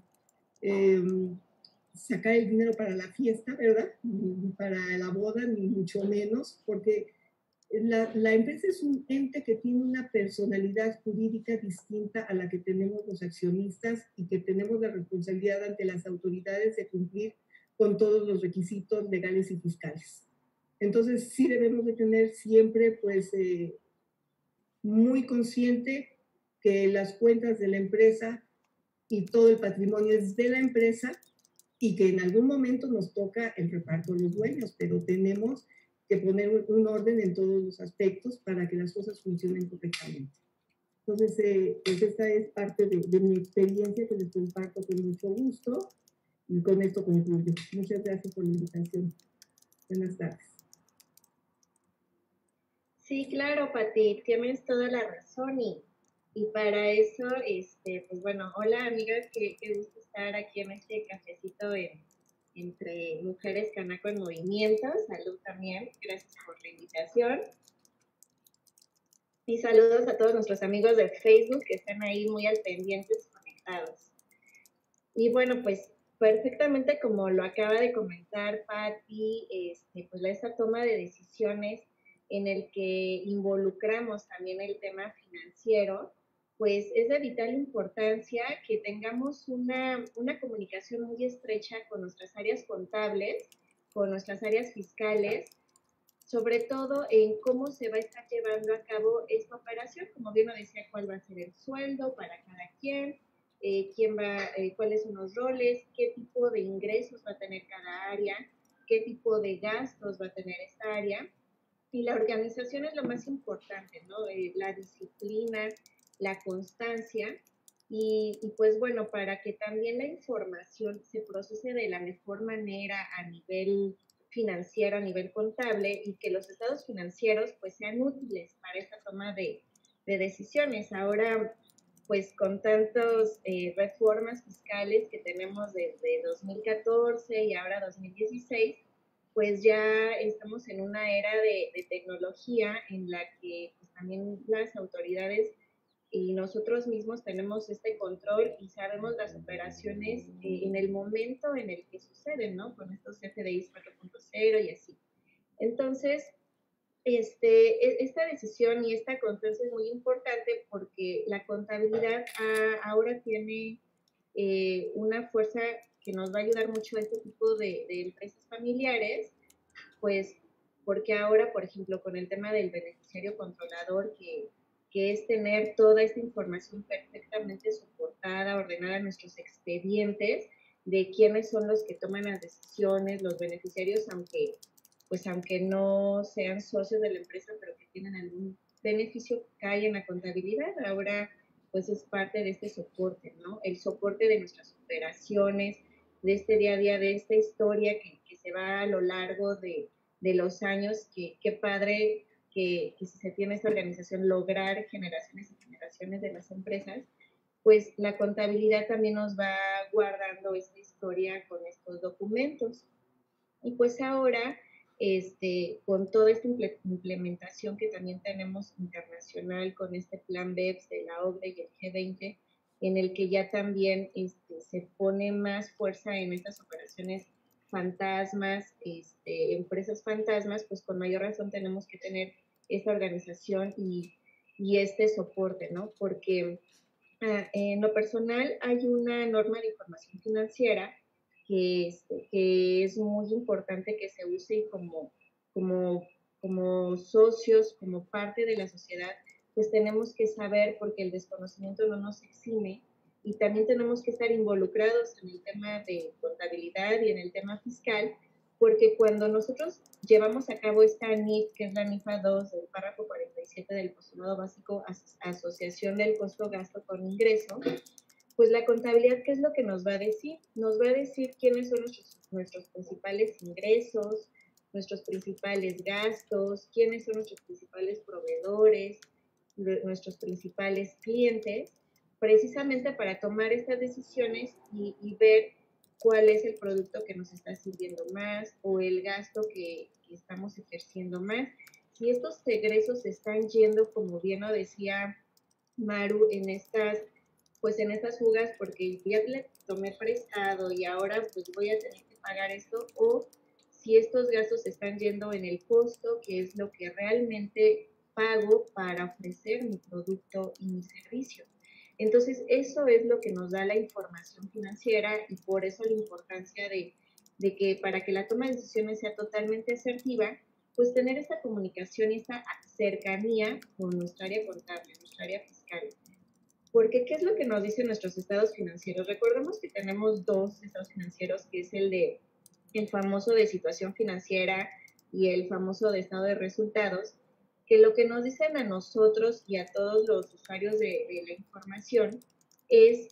sacar el dinero para la fiesta, ¿verdad? Ni para la boda, ni mucho menos, porque la empresa es un ente que tiene una personalidad jurídica distinta a la que tenemos los accionistas y que tenemos la responsabilidad ante las autoridades de cumplir con todos los requisitos legales y fiscales. Entonces, sí debemos de tener siempre, pues, muy consciente que las cuentas de la empresa y todo el patrimonio es de la empresa y que en algún momento nos toca el reparto de los dueños, pero tenemos que poner un orden en todos los aspectos para que las cosas funcionen correctamente. Entonces, pues esta es parte de mi experiencia que les comparto con mucho gusto y con esto concluyo. Muchas gracias por la invitación. Buenas tardes. Sí, claro, Pati, tienes toda la razón y para eso, pues bueno, hola amigas, qué gusto estar aquí en este cafecito entre Mujeres Canaco en Movimiento. Salud también, gracias por la invitación. Y saludos a todos nuestros amigos de Facebook que están ahí muy al pendientes, conectados. Y bueno, pues perfectamente como lo acaba de comentar Pati, pues esta toma de decisiones en el que involucramos también el tema financiero, pues es de vital importancia que tengamos una comunicación muy estrecha con nuestras áreas contables, con nuestras áreas fiscales, sobre todo en cómo se va a estar llevando a cabo esta operación, como bien lo decía, cuál va a ser el sueldo para cada quien, cuáles son los roles, qué tipo de ingresos va a tener cada área, qué tipo de gastos va a tener esta área. Y la organización es lo más importante, ¿no? La disciplina, la constancia y pues bueno, para que también la información se procese de la mejor manera a nivel financiero, a nivel contable y que los estados financieros pues sean útiles para esta toma de decisiones. Ahora, pues con tantas reformas fiscales que tenemos desde 2014 y ahora 2016, pues ya estamos en una era de tecnología en la que pues, también las autoridades y nosotros mismos tenemos este control y sabemos las operaciones en el momento en el que suceden, ¿no? Con estos FDIs 4.0 y así. Entonces, esta decisión y esta constancia es muy importante porque la contabilidad ahora tiene una fuerza que nos va a ayudar mucho a este tipo de empresas familiares, pues porque ahora, por ejemplo, con el tema del beneficiario controlador, que es tener toda esta información perfectamente soportada, ordenada en nuestros expedientes, de quiénes son los que toman las decisiones, los beneficiarios, aunque no sean socios de la empresa, pero que tienen algún beneficio que cae en la contabilidad, ahora pues es parte de este soporte, ¿no? El soporte de nuestras operaciones, de este día a día, de esta historia que se va a lo largo de los años, qué padre que si se tiene esta organización, lograr generaciones y generaciones de las empresas, pues la contabilidad también nos va guardando esta historia con estos documentos. Y pues ahora, con toda esta implementación que también tenemos internacional con este plan BEPS de la OCDE y el G20, en el que ya también se pone más fuerza en estas operaciones fantasmas, empresas fantasmas, pues con mayor razón tenemos que tener esta organización y este soporte, ¿no? Porque en lo personal hay una norma de información financiera que es muy importante que se use como socios, como parte de la sociedad, pues tenemos que saber, porque el desconocimiento no nos exime, y también tenemos que estar involucrados en el tema de contabilidad y en el tema fiscal, porque cuando nosotros llevamos a cabo esta NIF, que es la NIFA 2 del párrafo 47 del postulado básico, Asociación del Costo-Gasto con Ingreso, pues la contabilidad, ¿qué es lo que nos va a decir? Nos va a decir quiénes son nuestros principales ingresos, nuestros principales gastos, quiénes son nuestros principales proveedores, nuestros principales clientes, precisamente para tomar estas decisiones y ver cuál es el producto que nos está sirviendo más o el gasto que estamos ejerciendo más. Si estos egresos están yendo, como bien lo decía Maru, en estas fugas porque ya le tomé prestado y ahora pues voy a tener que pagar esto, o si estos gastos están yendo en el costo, que es lo que realmente pago para ofrecer mi producto y mi servicio. Entonces, eso es lo que nos da la información financiera y por eso la importancia de que para que la toma de decisiones sea totalmente asertiva, pues tener esta comunicación y esta cercanía con nuestra área contable, nuestra área fiscal. Porque, ¿qué es lo que nos dicen nuestros estados financieros? Recordemos que tenemos dos estados financieros, que es el famoso de situación financiera y el famoso de estado de resultados, que lo que nos dicen a nosotros y a todos los usuarios de la información es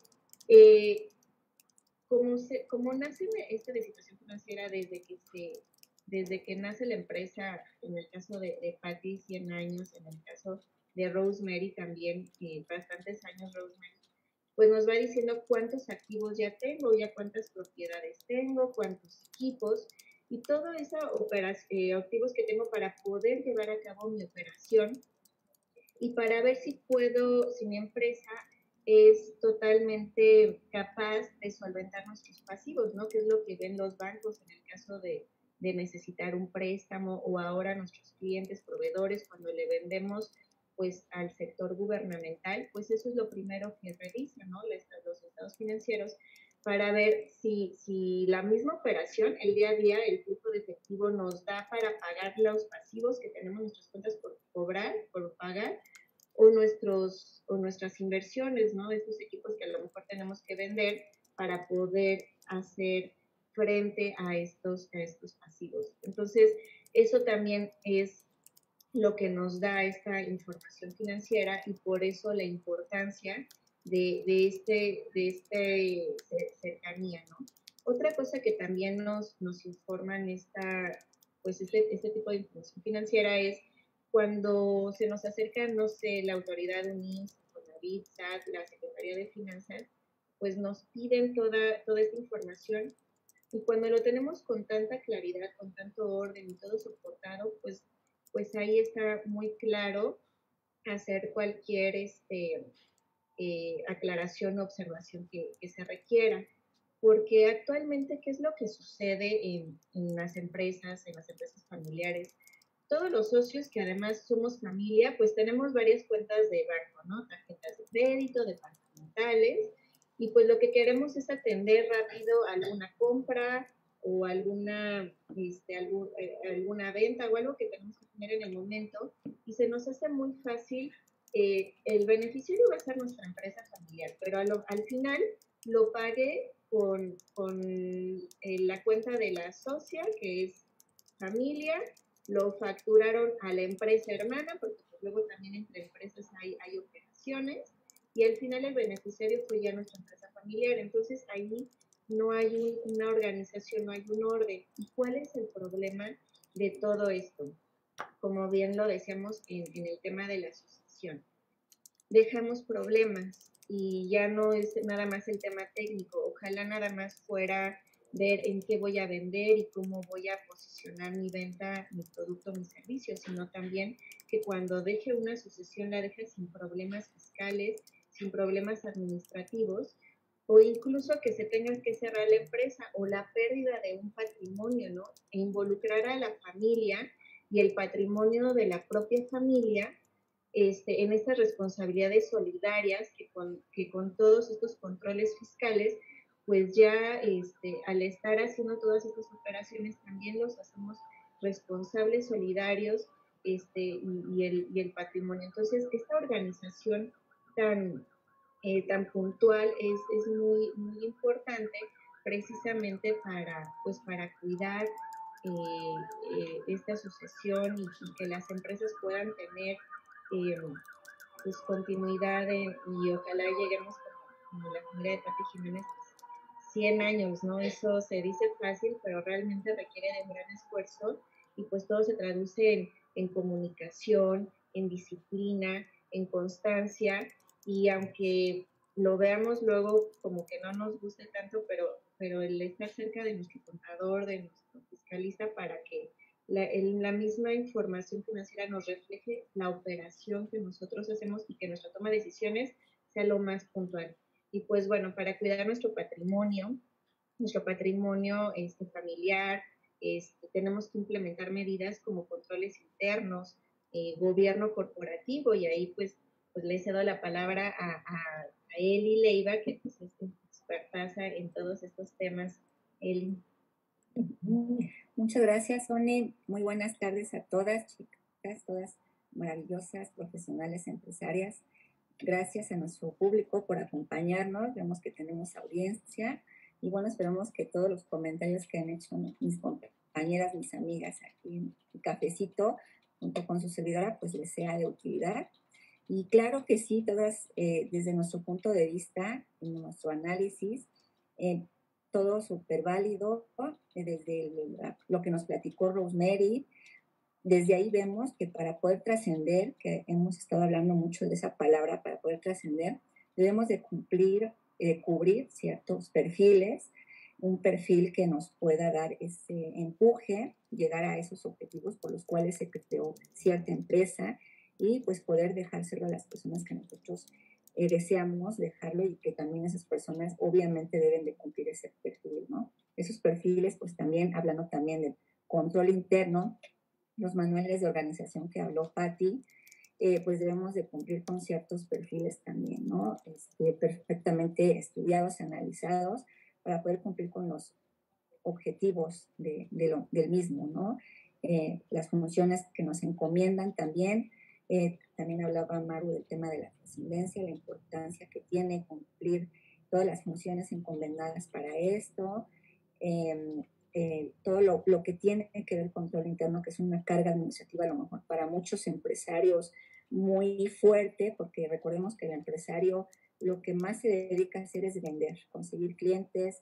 cómo nace esta de situación financiera desde que nace la empresa, en el caso de Patty, 100 años, en el caso de Rosemary también, bastantes años Rosemary, pues nos va diciendo cuántos activos ya tengo, ya cuántas propiedades tengo, cuántos equipos y todos esos activos que tengo para poder llevar a cabo mi operación y para ver si mi empresa es totalmente capaz de solventar nuestros pasivos, ¿no? Que es lo que ven los bancos en el caso de necesitar un préstamo, o ahora nuestros clientes, proveedores, cuando le vendemos pues al sector gubernamental, pues eso es lo primero que revisan, ¿no? Los estados financieros, para ver si la misma operación, el día a día, el flujo de efectivo nos da para pagar los pasivos que tenemos en nuestras cuentas por pagar, o nuestras inversiones, ¿no? Estos equipos que a lo mejor tenemos que vender para poder hacer frente a estos pasivos. Entonces, eso también es lo que nos da esta información financiera y por eso la importancia de este cercanía, ¿no? Otra cosa que también nos informan este tipo de información financiera es cuando se nos acerca, no sé, la autoridad UNIS, CONAVIT, SAT, la Secretaría de Finanzas, pues nos piden toda esta información y cuando lo tenemos con tanta claridad, con tanto orden y todo soportado, pues ahí está muy claro hacer cualquier aclaración o observación que se requiera. Porque actualmente, ¿qué es lo que sucede en las empresas familiares? Todos los socios que además somos familia, pues tenemos varias cuentas de banco, ¿no? Tarjetas de crédito, departamentales, y pues lo que queremos es atender rápido alguna compra o alguna venta o algo que tenemos que tener en el momento, y se nos hace muy fácil. El beneficiario va a ser nuestra empresa familiar, pero al final lo pague con la cuenta de la socia, que es familia, lo facturaron a la empresa hermana, porque pues luego también entre empresas hay operaciones, y al final el beneficiario fue ya nuestra empresa familiar. Entonces ahí no hay una organización, no hay un orden. ¿Y cuál es el problema de todo esto? Como bien lo decíamos en el tema de la asociación, dejamos problemas y ya no es nada más el tema técnico. Ojalá nada más fuera ver en qué voy a vender y cómo voy a posicionar mi venta, mi producto, mi servicio, sino también que cuando deje una asociación la deje sin problemas fiscales, sin problemas administrativos, o incluso que se tenga que cerrar la empresa o la pérdida de un patrimonio, ¿no? E involucrar a la familia y el patrimonio de la propia familia en estas responsabilidades solidarias que con todos estos controles fiscales, pues ya al estar haciendo todas estas operaciones también los hacemos responsables solidarios y el patrimonio. Entonces, esta organización tan puntual es muy, muy importante precisamente para cuidar esta asociación y que las empresas puedan tener pues continuidad y ojalá lleguemos como la familia de Pati Jiménez, 100 años, ¿no? Eso se dice fácil, pero realmente requiere de un gran esfuerzo y pues todo se traduce en comunicación, en disciplina, en constancia y aunque lo veamos luego como que no nos guste tanto, pero el estar cerca de nuestro contador, de nuestro fiscalista para que la misma información financiera nos refleje la operación que nosotros hacemos y que nuestra toma de decisiones sea lo más puntual. Y pues bueno, para cuidar nuestro patrimonio familiar, tenemos que implementar medidas como controles internos, gobierno corporativo, y ahí pues le cedo la palabra a Eli Leiva, que pues, es expertaza en todos estos temas. Eli. Muchas gracias, One. Muy buenas tardes a todas, chicas, todas maravillosas, profesionales, empresarias. Gracias a nuestro público por acompañarnos. Vemos que tenemos audiencia y bueno, esperamos que todos los comentarios que han hecho mis compañeras, mis amigas aquí en el cafecito, junto con su servidora, pues les sea de utilidad. Y claro que sí, todas desde nuestro punto de vista, en nuestro análisis, todo súper válido, desde lo que nos platicó Rosemary. Desde ahí vemos que para poder trascender, que hemos estado hablando mucho de esa palabra, para poder trascender, debemos de cubrir ciertos perfiles, un perfil que nos pueda dar ese empuje, llegar a esos objetivos por los cuales se creó cierta empresa y pues poder dejárselo a las personas que nosotros deseamos dejarlo y que también esas personas obviamente deben de cumplir ese perfil, ¿no? Esos perfiles, pues también, hablando también del control interno, los manuales de organización que habló Patti, pues debemos de cumplir con ciertos perfiles también, ¿no? Perfectamente estudiados, analizados, para poder cumplir con los objetivos del mismo, ¿no? Las funciones que nos encomiendan también. También hablaba Maru del tema de la trascendencia, la importancia que tiene cumplir todas las funciones encomendadas para esto. Todo lo que tiene que ver con control interno, que es una carga administrativa a lo mejor para muchos empresarios muy fuerte, porque recordemos que el empresario lo que más se dedica a hacer es vender, conseguir clientes,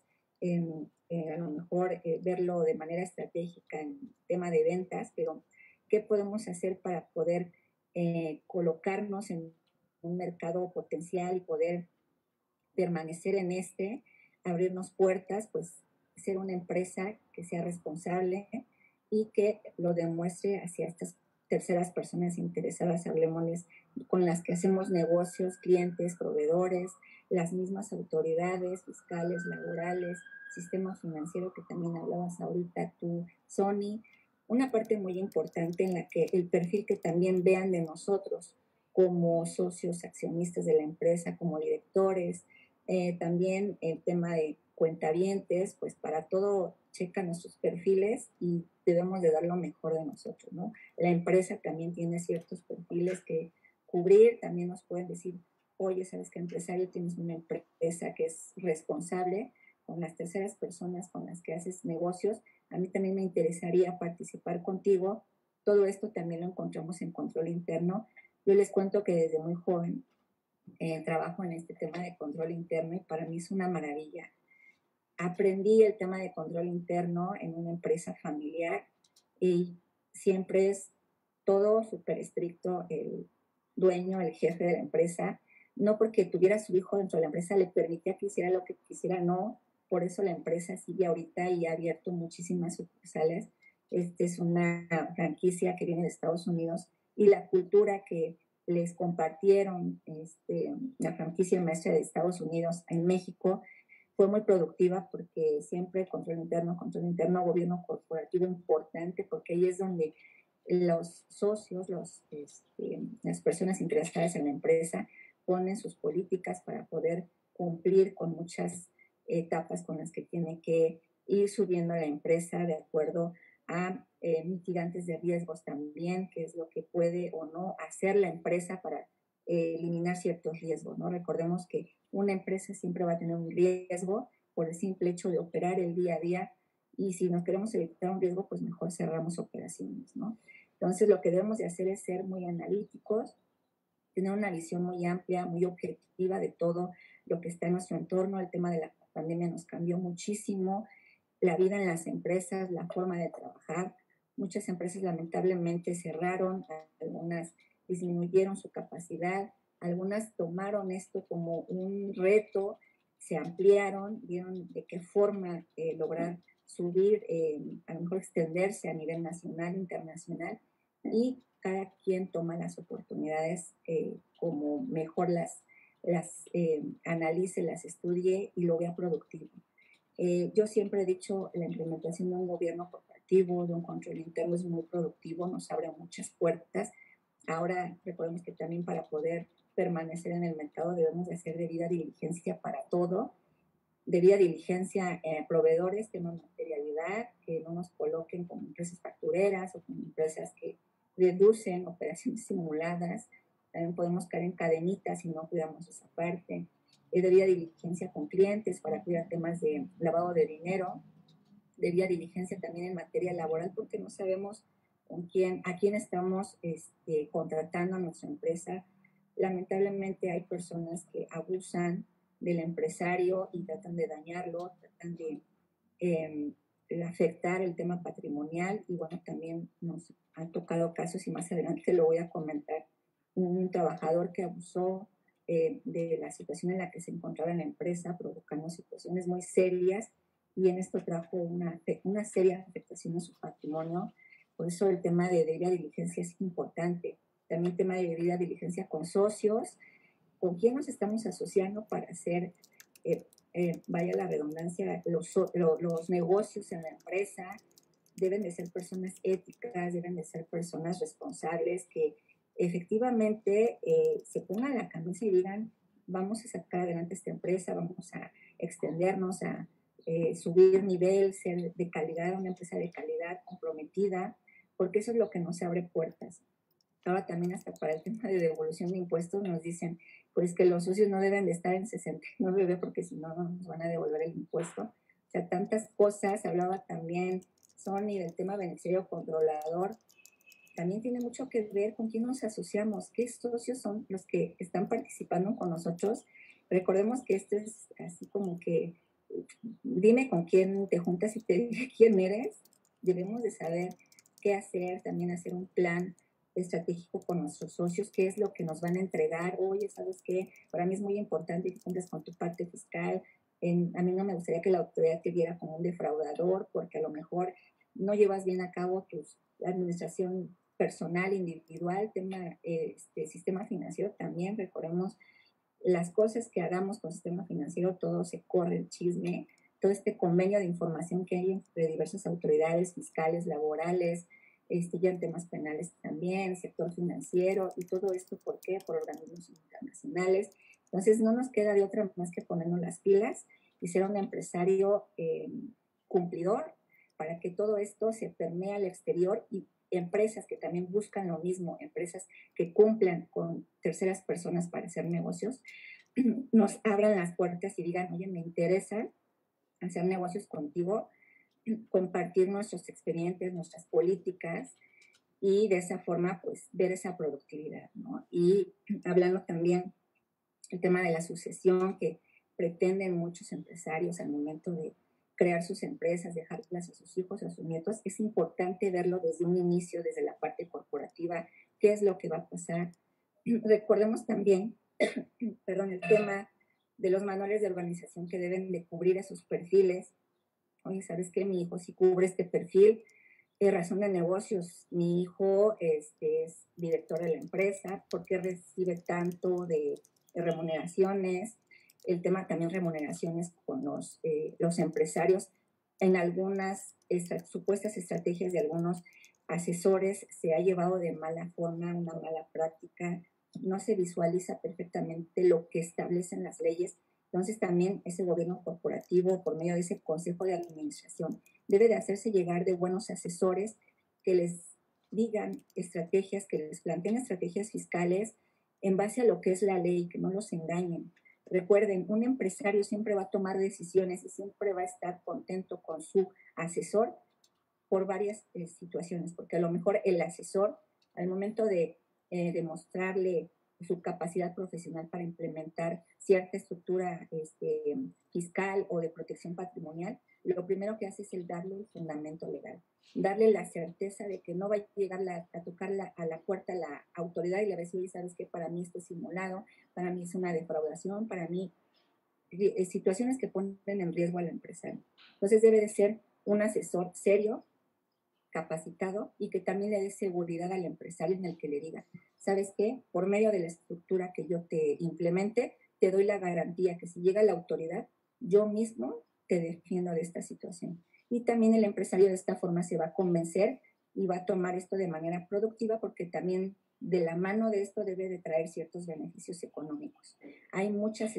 a lo mejor verlo de manera estratégica en tema de ventas, pero ¿qué podemos hacer para poder colocarnos en un mercado potencial y poder permanecer en abrirnos puertas, pues ser una empresa que sea responsable y que lo demuestre hacia estas terceras personas interesadas, hablemosles, con las que hacemos negocios, clientes, proveedores, las mismas autoridades fiscales, laborales, sistema financiero que también hablabas ahorita tú, Sony. Una parte muy importante en la que el perfil que también vean de nosotros como socios accionistas de la empresa, como directores, también el tema de cuentavientes, pues para todo checa nuestros perfiles y debemos de dar lo mejor de nosotros, ¿no? La empresa también tiene ciertos perfiles que cubrir, también nos pueden decir, oye, ¿sabes qué, empresario? Tienes una empresa que es responsable con las terceras personas con las que haces negocios, a mí también me interesaría participar contigo. Todo esto también lo encontramos en control interno. Yo les cuento que desde muy joven trabajo en este tema de control interno y para mí es una maravilla. Aprendí el tema de control interno en una empresa familiar y siempre es todo súper estricto. El dueño, el jefe de la empresa, no porque tuviera su hijo dentro de la empresa le permitía que hiciera lo que quisiera, no. Por eso la empresa sigue ahorita y ha abierto muchísimas sucursales. Es una franquicia que viene de Estados Unidos y la cultura que les compartieron la franquicia maestra de Estados Unidos en México fue muy productiva porque siempre control interno, gobierno corporativo importante, porque ahí es donde los socios, las personas interesadas en la empresa ponen sus políticas para poder cumplir con muchas etapas con las que tiene que ir subiendo la empresa de acuerdo a mitigantes de riesgos también, que es lo que puede o no hacer la empresa para eliminar ciertos riesgos, ¿no? Recordemos que una empresa siempre va a tener un riesgo por el simple hecho de operar el día a día y si nos queremos evitar un riesgo, pues mejor cerramos operaciones, ¿no? Entonces lo que debemos de hacer es ser muy analíticos, tener una visión muy amplia, muy objetiva de todo lo que está en nuestro entorno. El tema de la pandemia nos cambió muchísimo la vida en las empresas, la forma de trabajar. Muchas empresas lamentablemente cerraron, algunas disminuyeron su capacidad, algunas tomaron esto como un reto, se ampliaron, vieron de qué forma lograr subir, a lo mejor extenderse a nivel nacional, internacional, y cada quien toma las oportunidades como mejor las analice, las estudie y lo vea productivo. Yo siempre he dicho, la implementación de un gobierno corporativo, de un control interno es muy productivo, nos abre muchas puertas. Ahora recordemos que también para poder permanecer en el mercado debemos de hacer debida diligencia para todo, debida diligencia proveedores, tema de materialidad, que no nos coloquen como empresas factureras o como empresas que reducen operaciones simuladas. También podemos caer en cadenitas si no cuidamos esa parte. Debida diligencia con clientes para cuidar temas de lavado de dinero, debida diligencia también en materia laboral, porque no sabemos a quién estamos contratando a nuestra empresa. Lamentablemente hay personas que abusan del empresario y tratan de dañarlo, tratan de afectar el tema patrimonial, y bueno, también nos han tocado casos, y más adelante lo voy a comentar, un trabajador que abusó de la situación en la que se encontraba en la empresa, provocando situaciones muy serias, y en esto trajo una seria afectación a su patrimonio. Por eso el tema de debida diligencia es importante. También el tema de debida diligencia con socios, con quién nos estamos asociando para hacer, vaya la redundancia, los negocios en la empresa. Deben de ser personas éticas, deben de ser personas responsables que efectivamente se pongan la camisa y digan, vamos a sacar adelante esta empresa, vamos a extendernos, a subir nivel, ser de calidad, una empresa de calidad comprometida, porque eso es lo que nos abre puertas. Ahora también hasta para el tema de devolución de impuestos nos dicen, pues que los socios no deben de estar en 69B porque si no, no nos van a devolver el impuesto. O sea, tantas cosas. Hablaba también Sony del tema beneficiario controlador. También tiene mucho que ver con quién nos asociamos, qué socios son los que están participando con nosotros. Recordemos que esto es así como que dime con quién te juntas y te diré quién eres. Debemos de saber qué hacer, también hacer un plan estratégico con nuestros socios, qué es lo que nos van a entregar. Oye, ¿sabes qué? Para mí es muy importante que cuentes con tu parte fiscal. A mí no me gustaría que la autoridad te viera como un defraudador, porque a lo mejor no llevas bien a cabo tu administración personal, individual, tema sistema financiero también. Recordemos las cosas que hagamos con el sistema financiero, todo se corre el chisme, todo este convenio de información que hay entre diversas autoridades fiscales, laborales, ya en temas penales también, sector financiero, y todo esto, ¿por qué? Por organismos internacionales. Entonces, no nos queda de otra más que ponernos las pilas y ser un empresario cumplidor para que todo esto se permee al exterior, y empresas que también buscan lo mismo, empresas que cumplan con terceras personas para hacer negocios, nos abran las puertas y digan, oye, me interesa hacer negocios contigo, compartir nuestros expedientes, nuestras políticas, y de esa forma, pues, ver esa productividad, ¿no? Y hablando también el tema de la sucesión que pretenden muchos empresarios al momento de crear sus empresas, dejarlas a sus hijos, a sus nietos, es importante verlo desde un inicio, desde la parte corporativa, qué es lo que va a pasar. Recordemos también, perdón, el tema de los manuales de organización que deben de cubrir esos perfiles. Oye, ¿sabes qué? Mi hijo sí cubre este perfil, razón de negocios, mi hijo es director de la empresa, ¿por qué recibe tanto de remuneraciones? El tema también remuneraciones con los empresarios. En algunas supuestas estrategias de algunos asesores se ha llevado de mala forma, una mala práctica, no se visualiza perfectamente lo que establecen las leyes. Entonces también ese gobierno corporativo, por medio de ese consejo de administración, debe de hacerse llegar de buenos asesores que les digan estrategias, que les planteen estrategias fiscales en base a lo que es la ley, que no los engañen. Recuerden, un empresario siempre va a tomar decisiones y siempre va a estar contento con su asesor por varias situaciones, porque a lo mejor el asesor, al momento de demostrarle su capacidad profesional para implementar cierta estructura fiscal o de protección patrimonial, lo primero que hace es el darle el fundamento legal, darle la certeza de que no va a llegar a tocar a la puerta la autoridad y le va a decir, oye, ¿sabes qué? Para mí esto es simulado, para mí es una defraudación, para mí situaciones que ponen en riesgo al empresario. Entonces debe de ser un asesor serio, capacitado y que también le dé seguridad al empresario en el que le diga, ¿sabes qué? Por medio de la estructura que yo te implemente, te doy la garantía que si llega la autoridad, yo mismo te defiendo de esta situación. Y también el empresario de esta forma se va a convencer y va a tomar esto de manera productiva porque también de la mano de esto debe de traer ciertos beneficios económicos. Hay muchas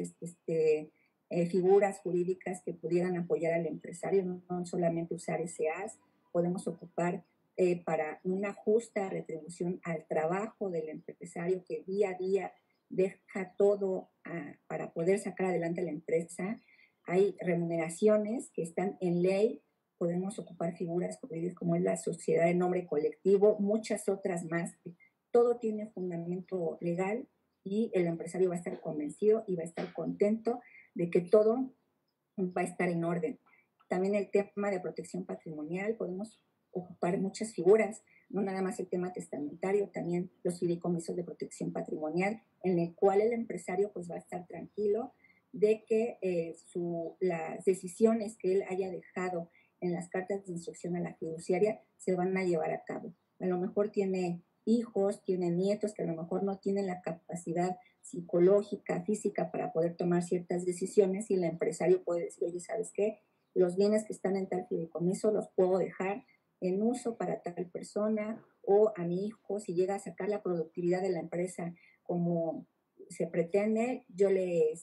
figuras jurídicas que pudieran apoyar al empresario, no solamente usar SAs, podemos ocupar para una justa retribución al trabajo del empresario que día a día deja todo para poder sacar adelante la empresa. Hay remuneraciones que están en ley, podemos ocupar figuras jurídicas como es la sociedad de nombre colectivo, muchas otras más. Todo tiene fundamento legal y el empresario va a estar convencido y va a estar contento de que todo va a estar en orden. También el tema de protección patrimonial, podemos ocupar muchas figuras, no nada más el tema testamentario, también los fideicomisos de protección patrimonial, en el cual el empresario pues va a estar tranquilo de que las decisiones que él haya dejado en las cartas de instrucción a la fiduciaria se van a llevar a cabo. A lo mejor tiene hijos, tiene nietos que a lo mejor no tienen la capacidad psicológica, física para poder tomar ciertas decisiones y el empresario puede decir, oye, ¿sabes qué? Los bienes que están en tal fideicomiso los puedo dejar en uso para tal persona o a mi hijo, si llega a sacar la productividad de la empresa como se pretende, yo le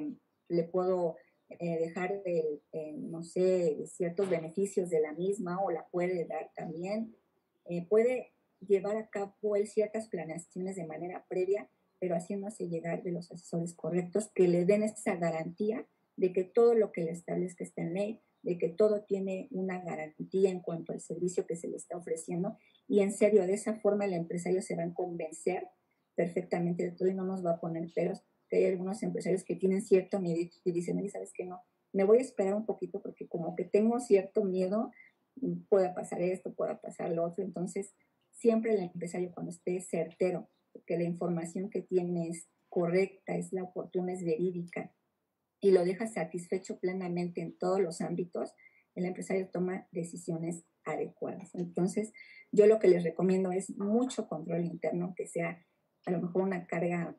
puedo dejar no sé, ciertos beneficios de la misma o la puede dar también. Puede llevar a cabo él ciertas planeaciones de manera previa, pero haciéndose llegar de los asesores correctos que le den esa garantía de que todo lo que le establezca está en ley, de que todo tiene una garantía en cuanto al servicio que se le está ofreciendo y en serio, de esa forma el empresario se va a convencer perfectamente de todo y no nos va a poner peros, que hay algunos empresarios que tienen cierto miedo y dicen, oye, ¿sabes qué? No, me voy a esperar un poquito porque como que tengo cierto miedo, pueda pasar esto, pueda pasar lo otro, entonces siempre el empresario cuando esté certero, que la información que tiene es correcta, es la oportuna, es verídica, y lo deja satisfecho plenamente en todos los ámbitos, el empresario toma decisiones adecuadas. Entonces, yo lo que les recomiendo es mucho control interno, que sea a lo mejor una carga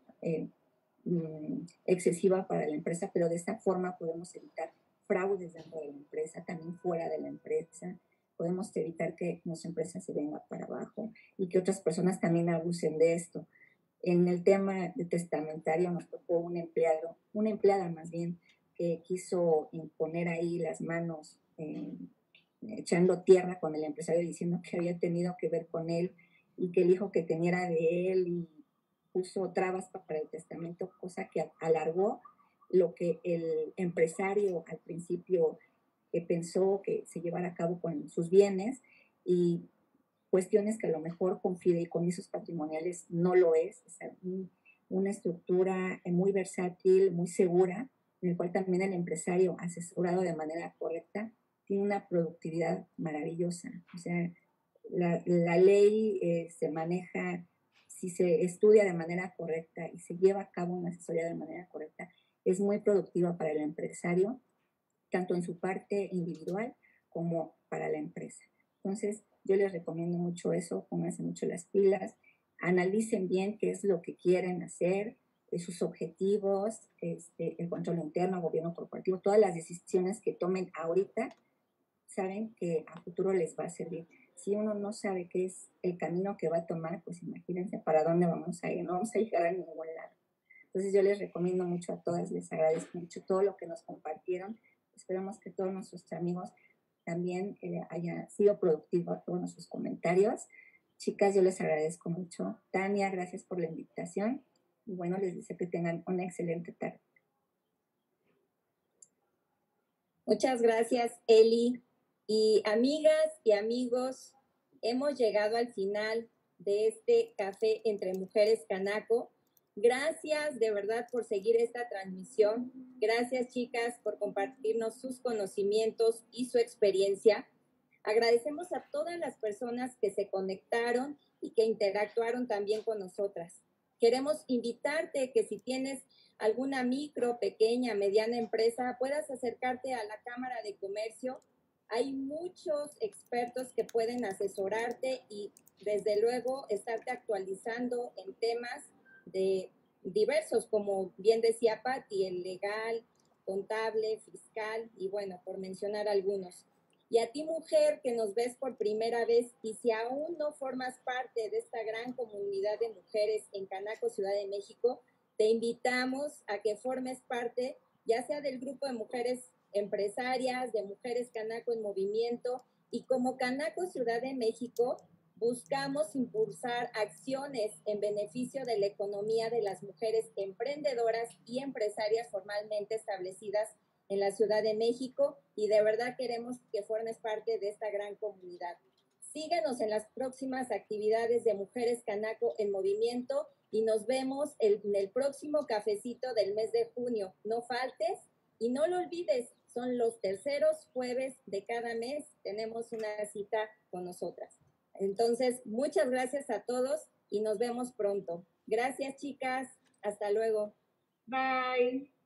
excesiva para la empresa, pero de esta forma podemos evitar fraudes dentro de la empresa, también fuera de la empresa. Podemos evitar que nuestra empresa se venga para abajo y que otras personas también abusen de esto. En el tema de testamentario nos tocó una empleada más bien, que quiso imponer ahí las manos, echando tierra con el empresario diciendo que había tenido que ver con él y que el hijo que tenía era de él y puso trabas para el testamento, cosa que alargó lo que el empresario al principio pensó que se llevara a cabo con sus bienes y cuestiones que a lo mejor con fideicomisos patrimoniales no lo es, o sea, una estructura muy versátil, muy segura, en el cual también el empresario asesorado de manera correcta tiene una productividad maravillosa. O sea, la ley se maneja, si se estudia de manera correcta y se lleva a cabo una asesoría de manera correcta, es muy productiva para el empresario, tanto en su parte individual como para la empresa. Entonces, yo les recomiendo mucho eso, pónganse mucho las pilas, analicen bien qué es lo que quieren hacer, sus objetivos, el control interno, gobierno corporativo, todas las decisiones que tomen ahorita, saben que a futuro les va a servir. Si uno no sabe qué es el camino que va a tomar, pues imagínense para dónde vamos a ir, no vamos a llegar a ningún lado. Entonces yo les recomiendo mucho a todas, les agradezco mucho todo lo que nos compartieron. Esperamos que todos nuestros amigos también haya sido productivo a todos nuestros comentarios. Chicas, yo les agradezco mucho. Tania, gracias por la invitación. Y bueno, les deseo que tengan una excelente tarde. Muchas gracias, Eli. Y amigas y amigos, hemos llegado al final de este Café entre Mujeres Canaco. Gracias de verdad por seguir esta transmisión. Gracias, chicas, por compartirnos sus conocimientos y su experiencia. Agradecemos a todas las personas que se conectaron y que interactuaron también con nosotras. Queremos invitarte que si tienes alguna micro, pequeña, mediana empresa, puedas acercarte a la Cámara de Comercio. Hay muchos expertos que pueden asesorarte y desde luego estarte actualizando en temas de diversos, como bien decía Patti, el legal, contable, fiscal y bueno, por mencionar algunos. Y a ti, mujer, que nos ves por primera vez y si aún no formas parte de esta gran comunidad de mujeres en Canaco, Ciudad de México, te invitamos a que formes parte ya sea del grupo de mujeres empresarias, de Mujeres Canaco en Movimiento, y como Canaco Ciudad de México buscamos impulsar acciones en beneficio de la economía de las mujeres emprendedoras y empresarias formalmente establecidas en la Ciudad de México, y de verdad queremos que formes parte de esta gran comunidad. Síguenos en las próximas actividades de Mujeres Canaco en Movimiento y nos vemos en el próximo cafecito del mes de junio. No faltes y no lo olvides, son los terceros jueves de cada mes, tenemos una cita con nosotras. Entonces, muchas gracias a todos y nos vemos pronto. Gracias, chicas. Hasta luego. Bye.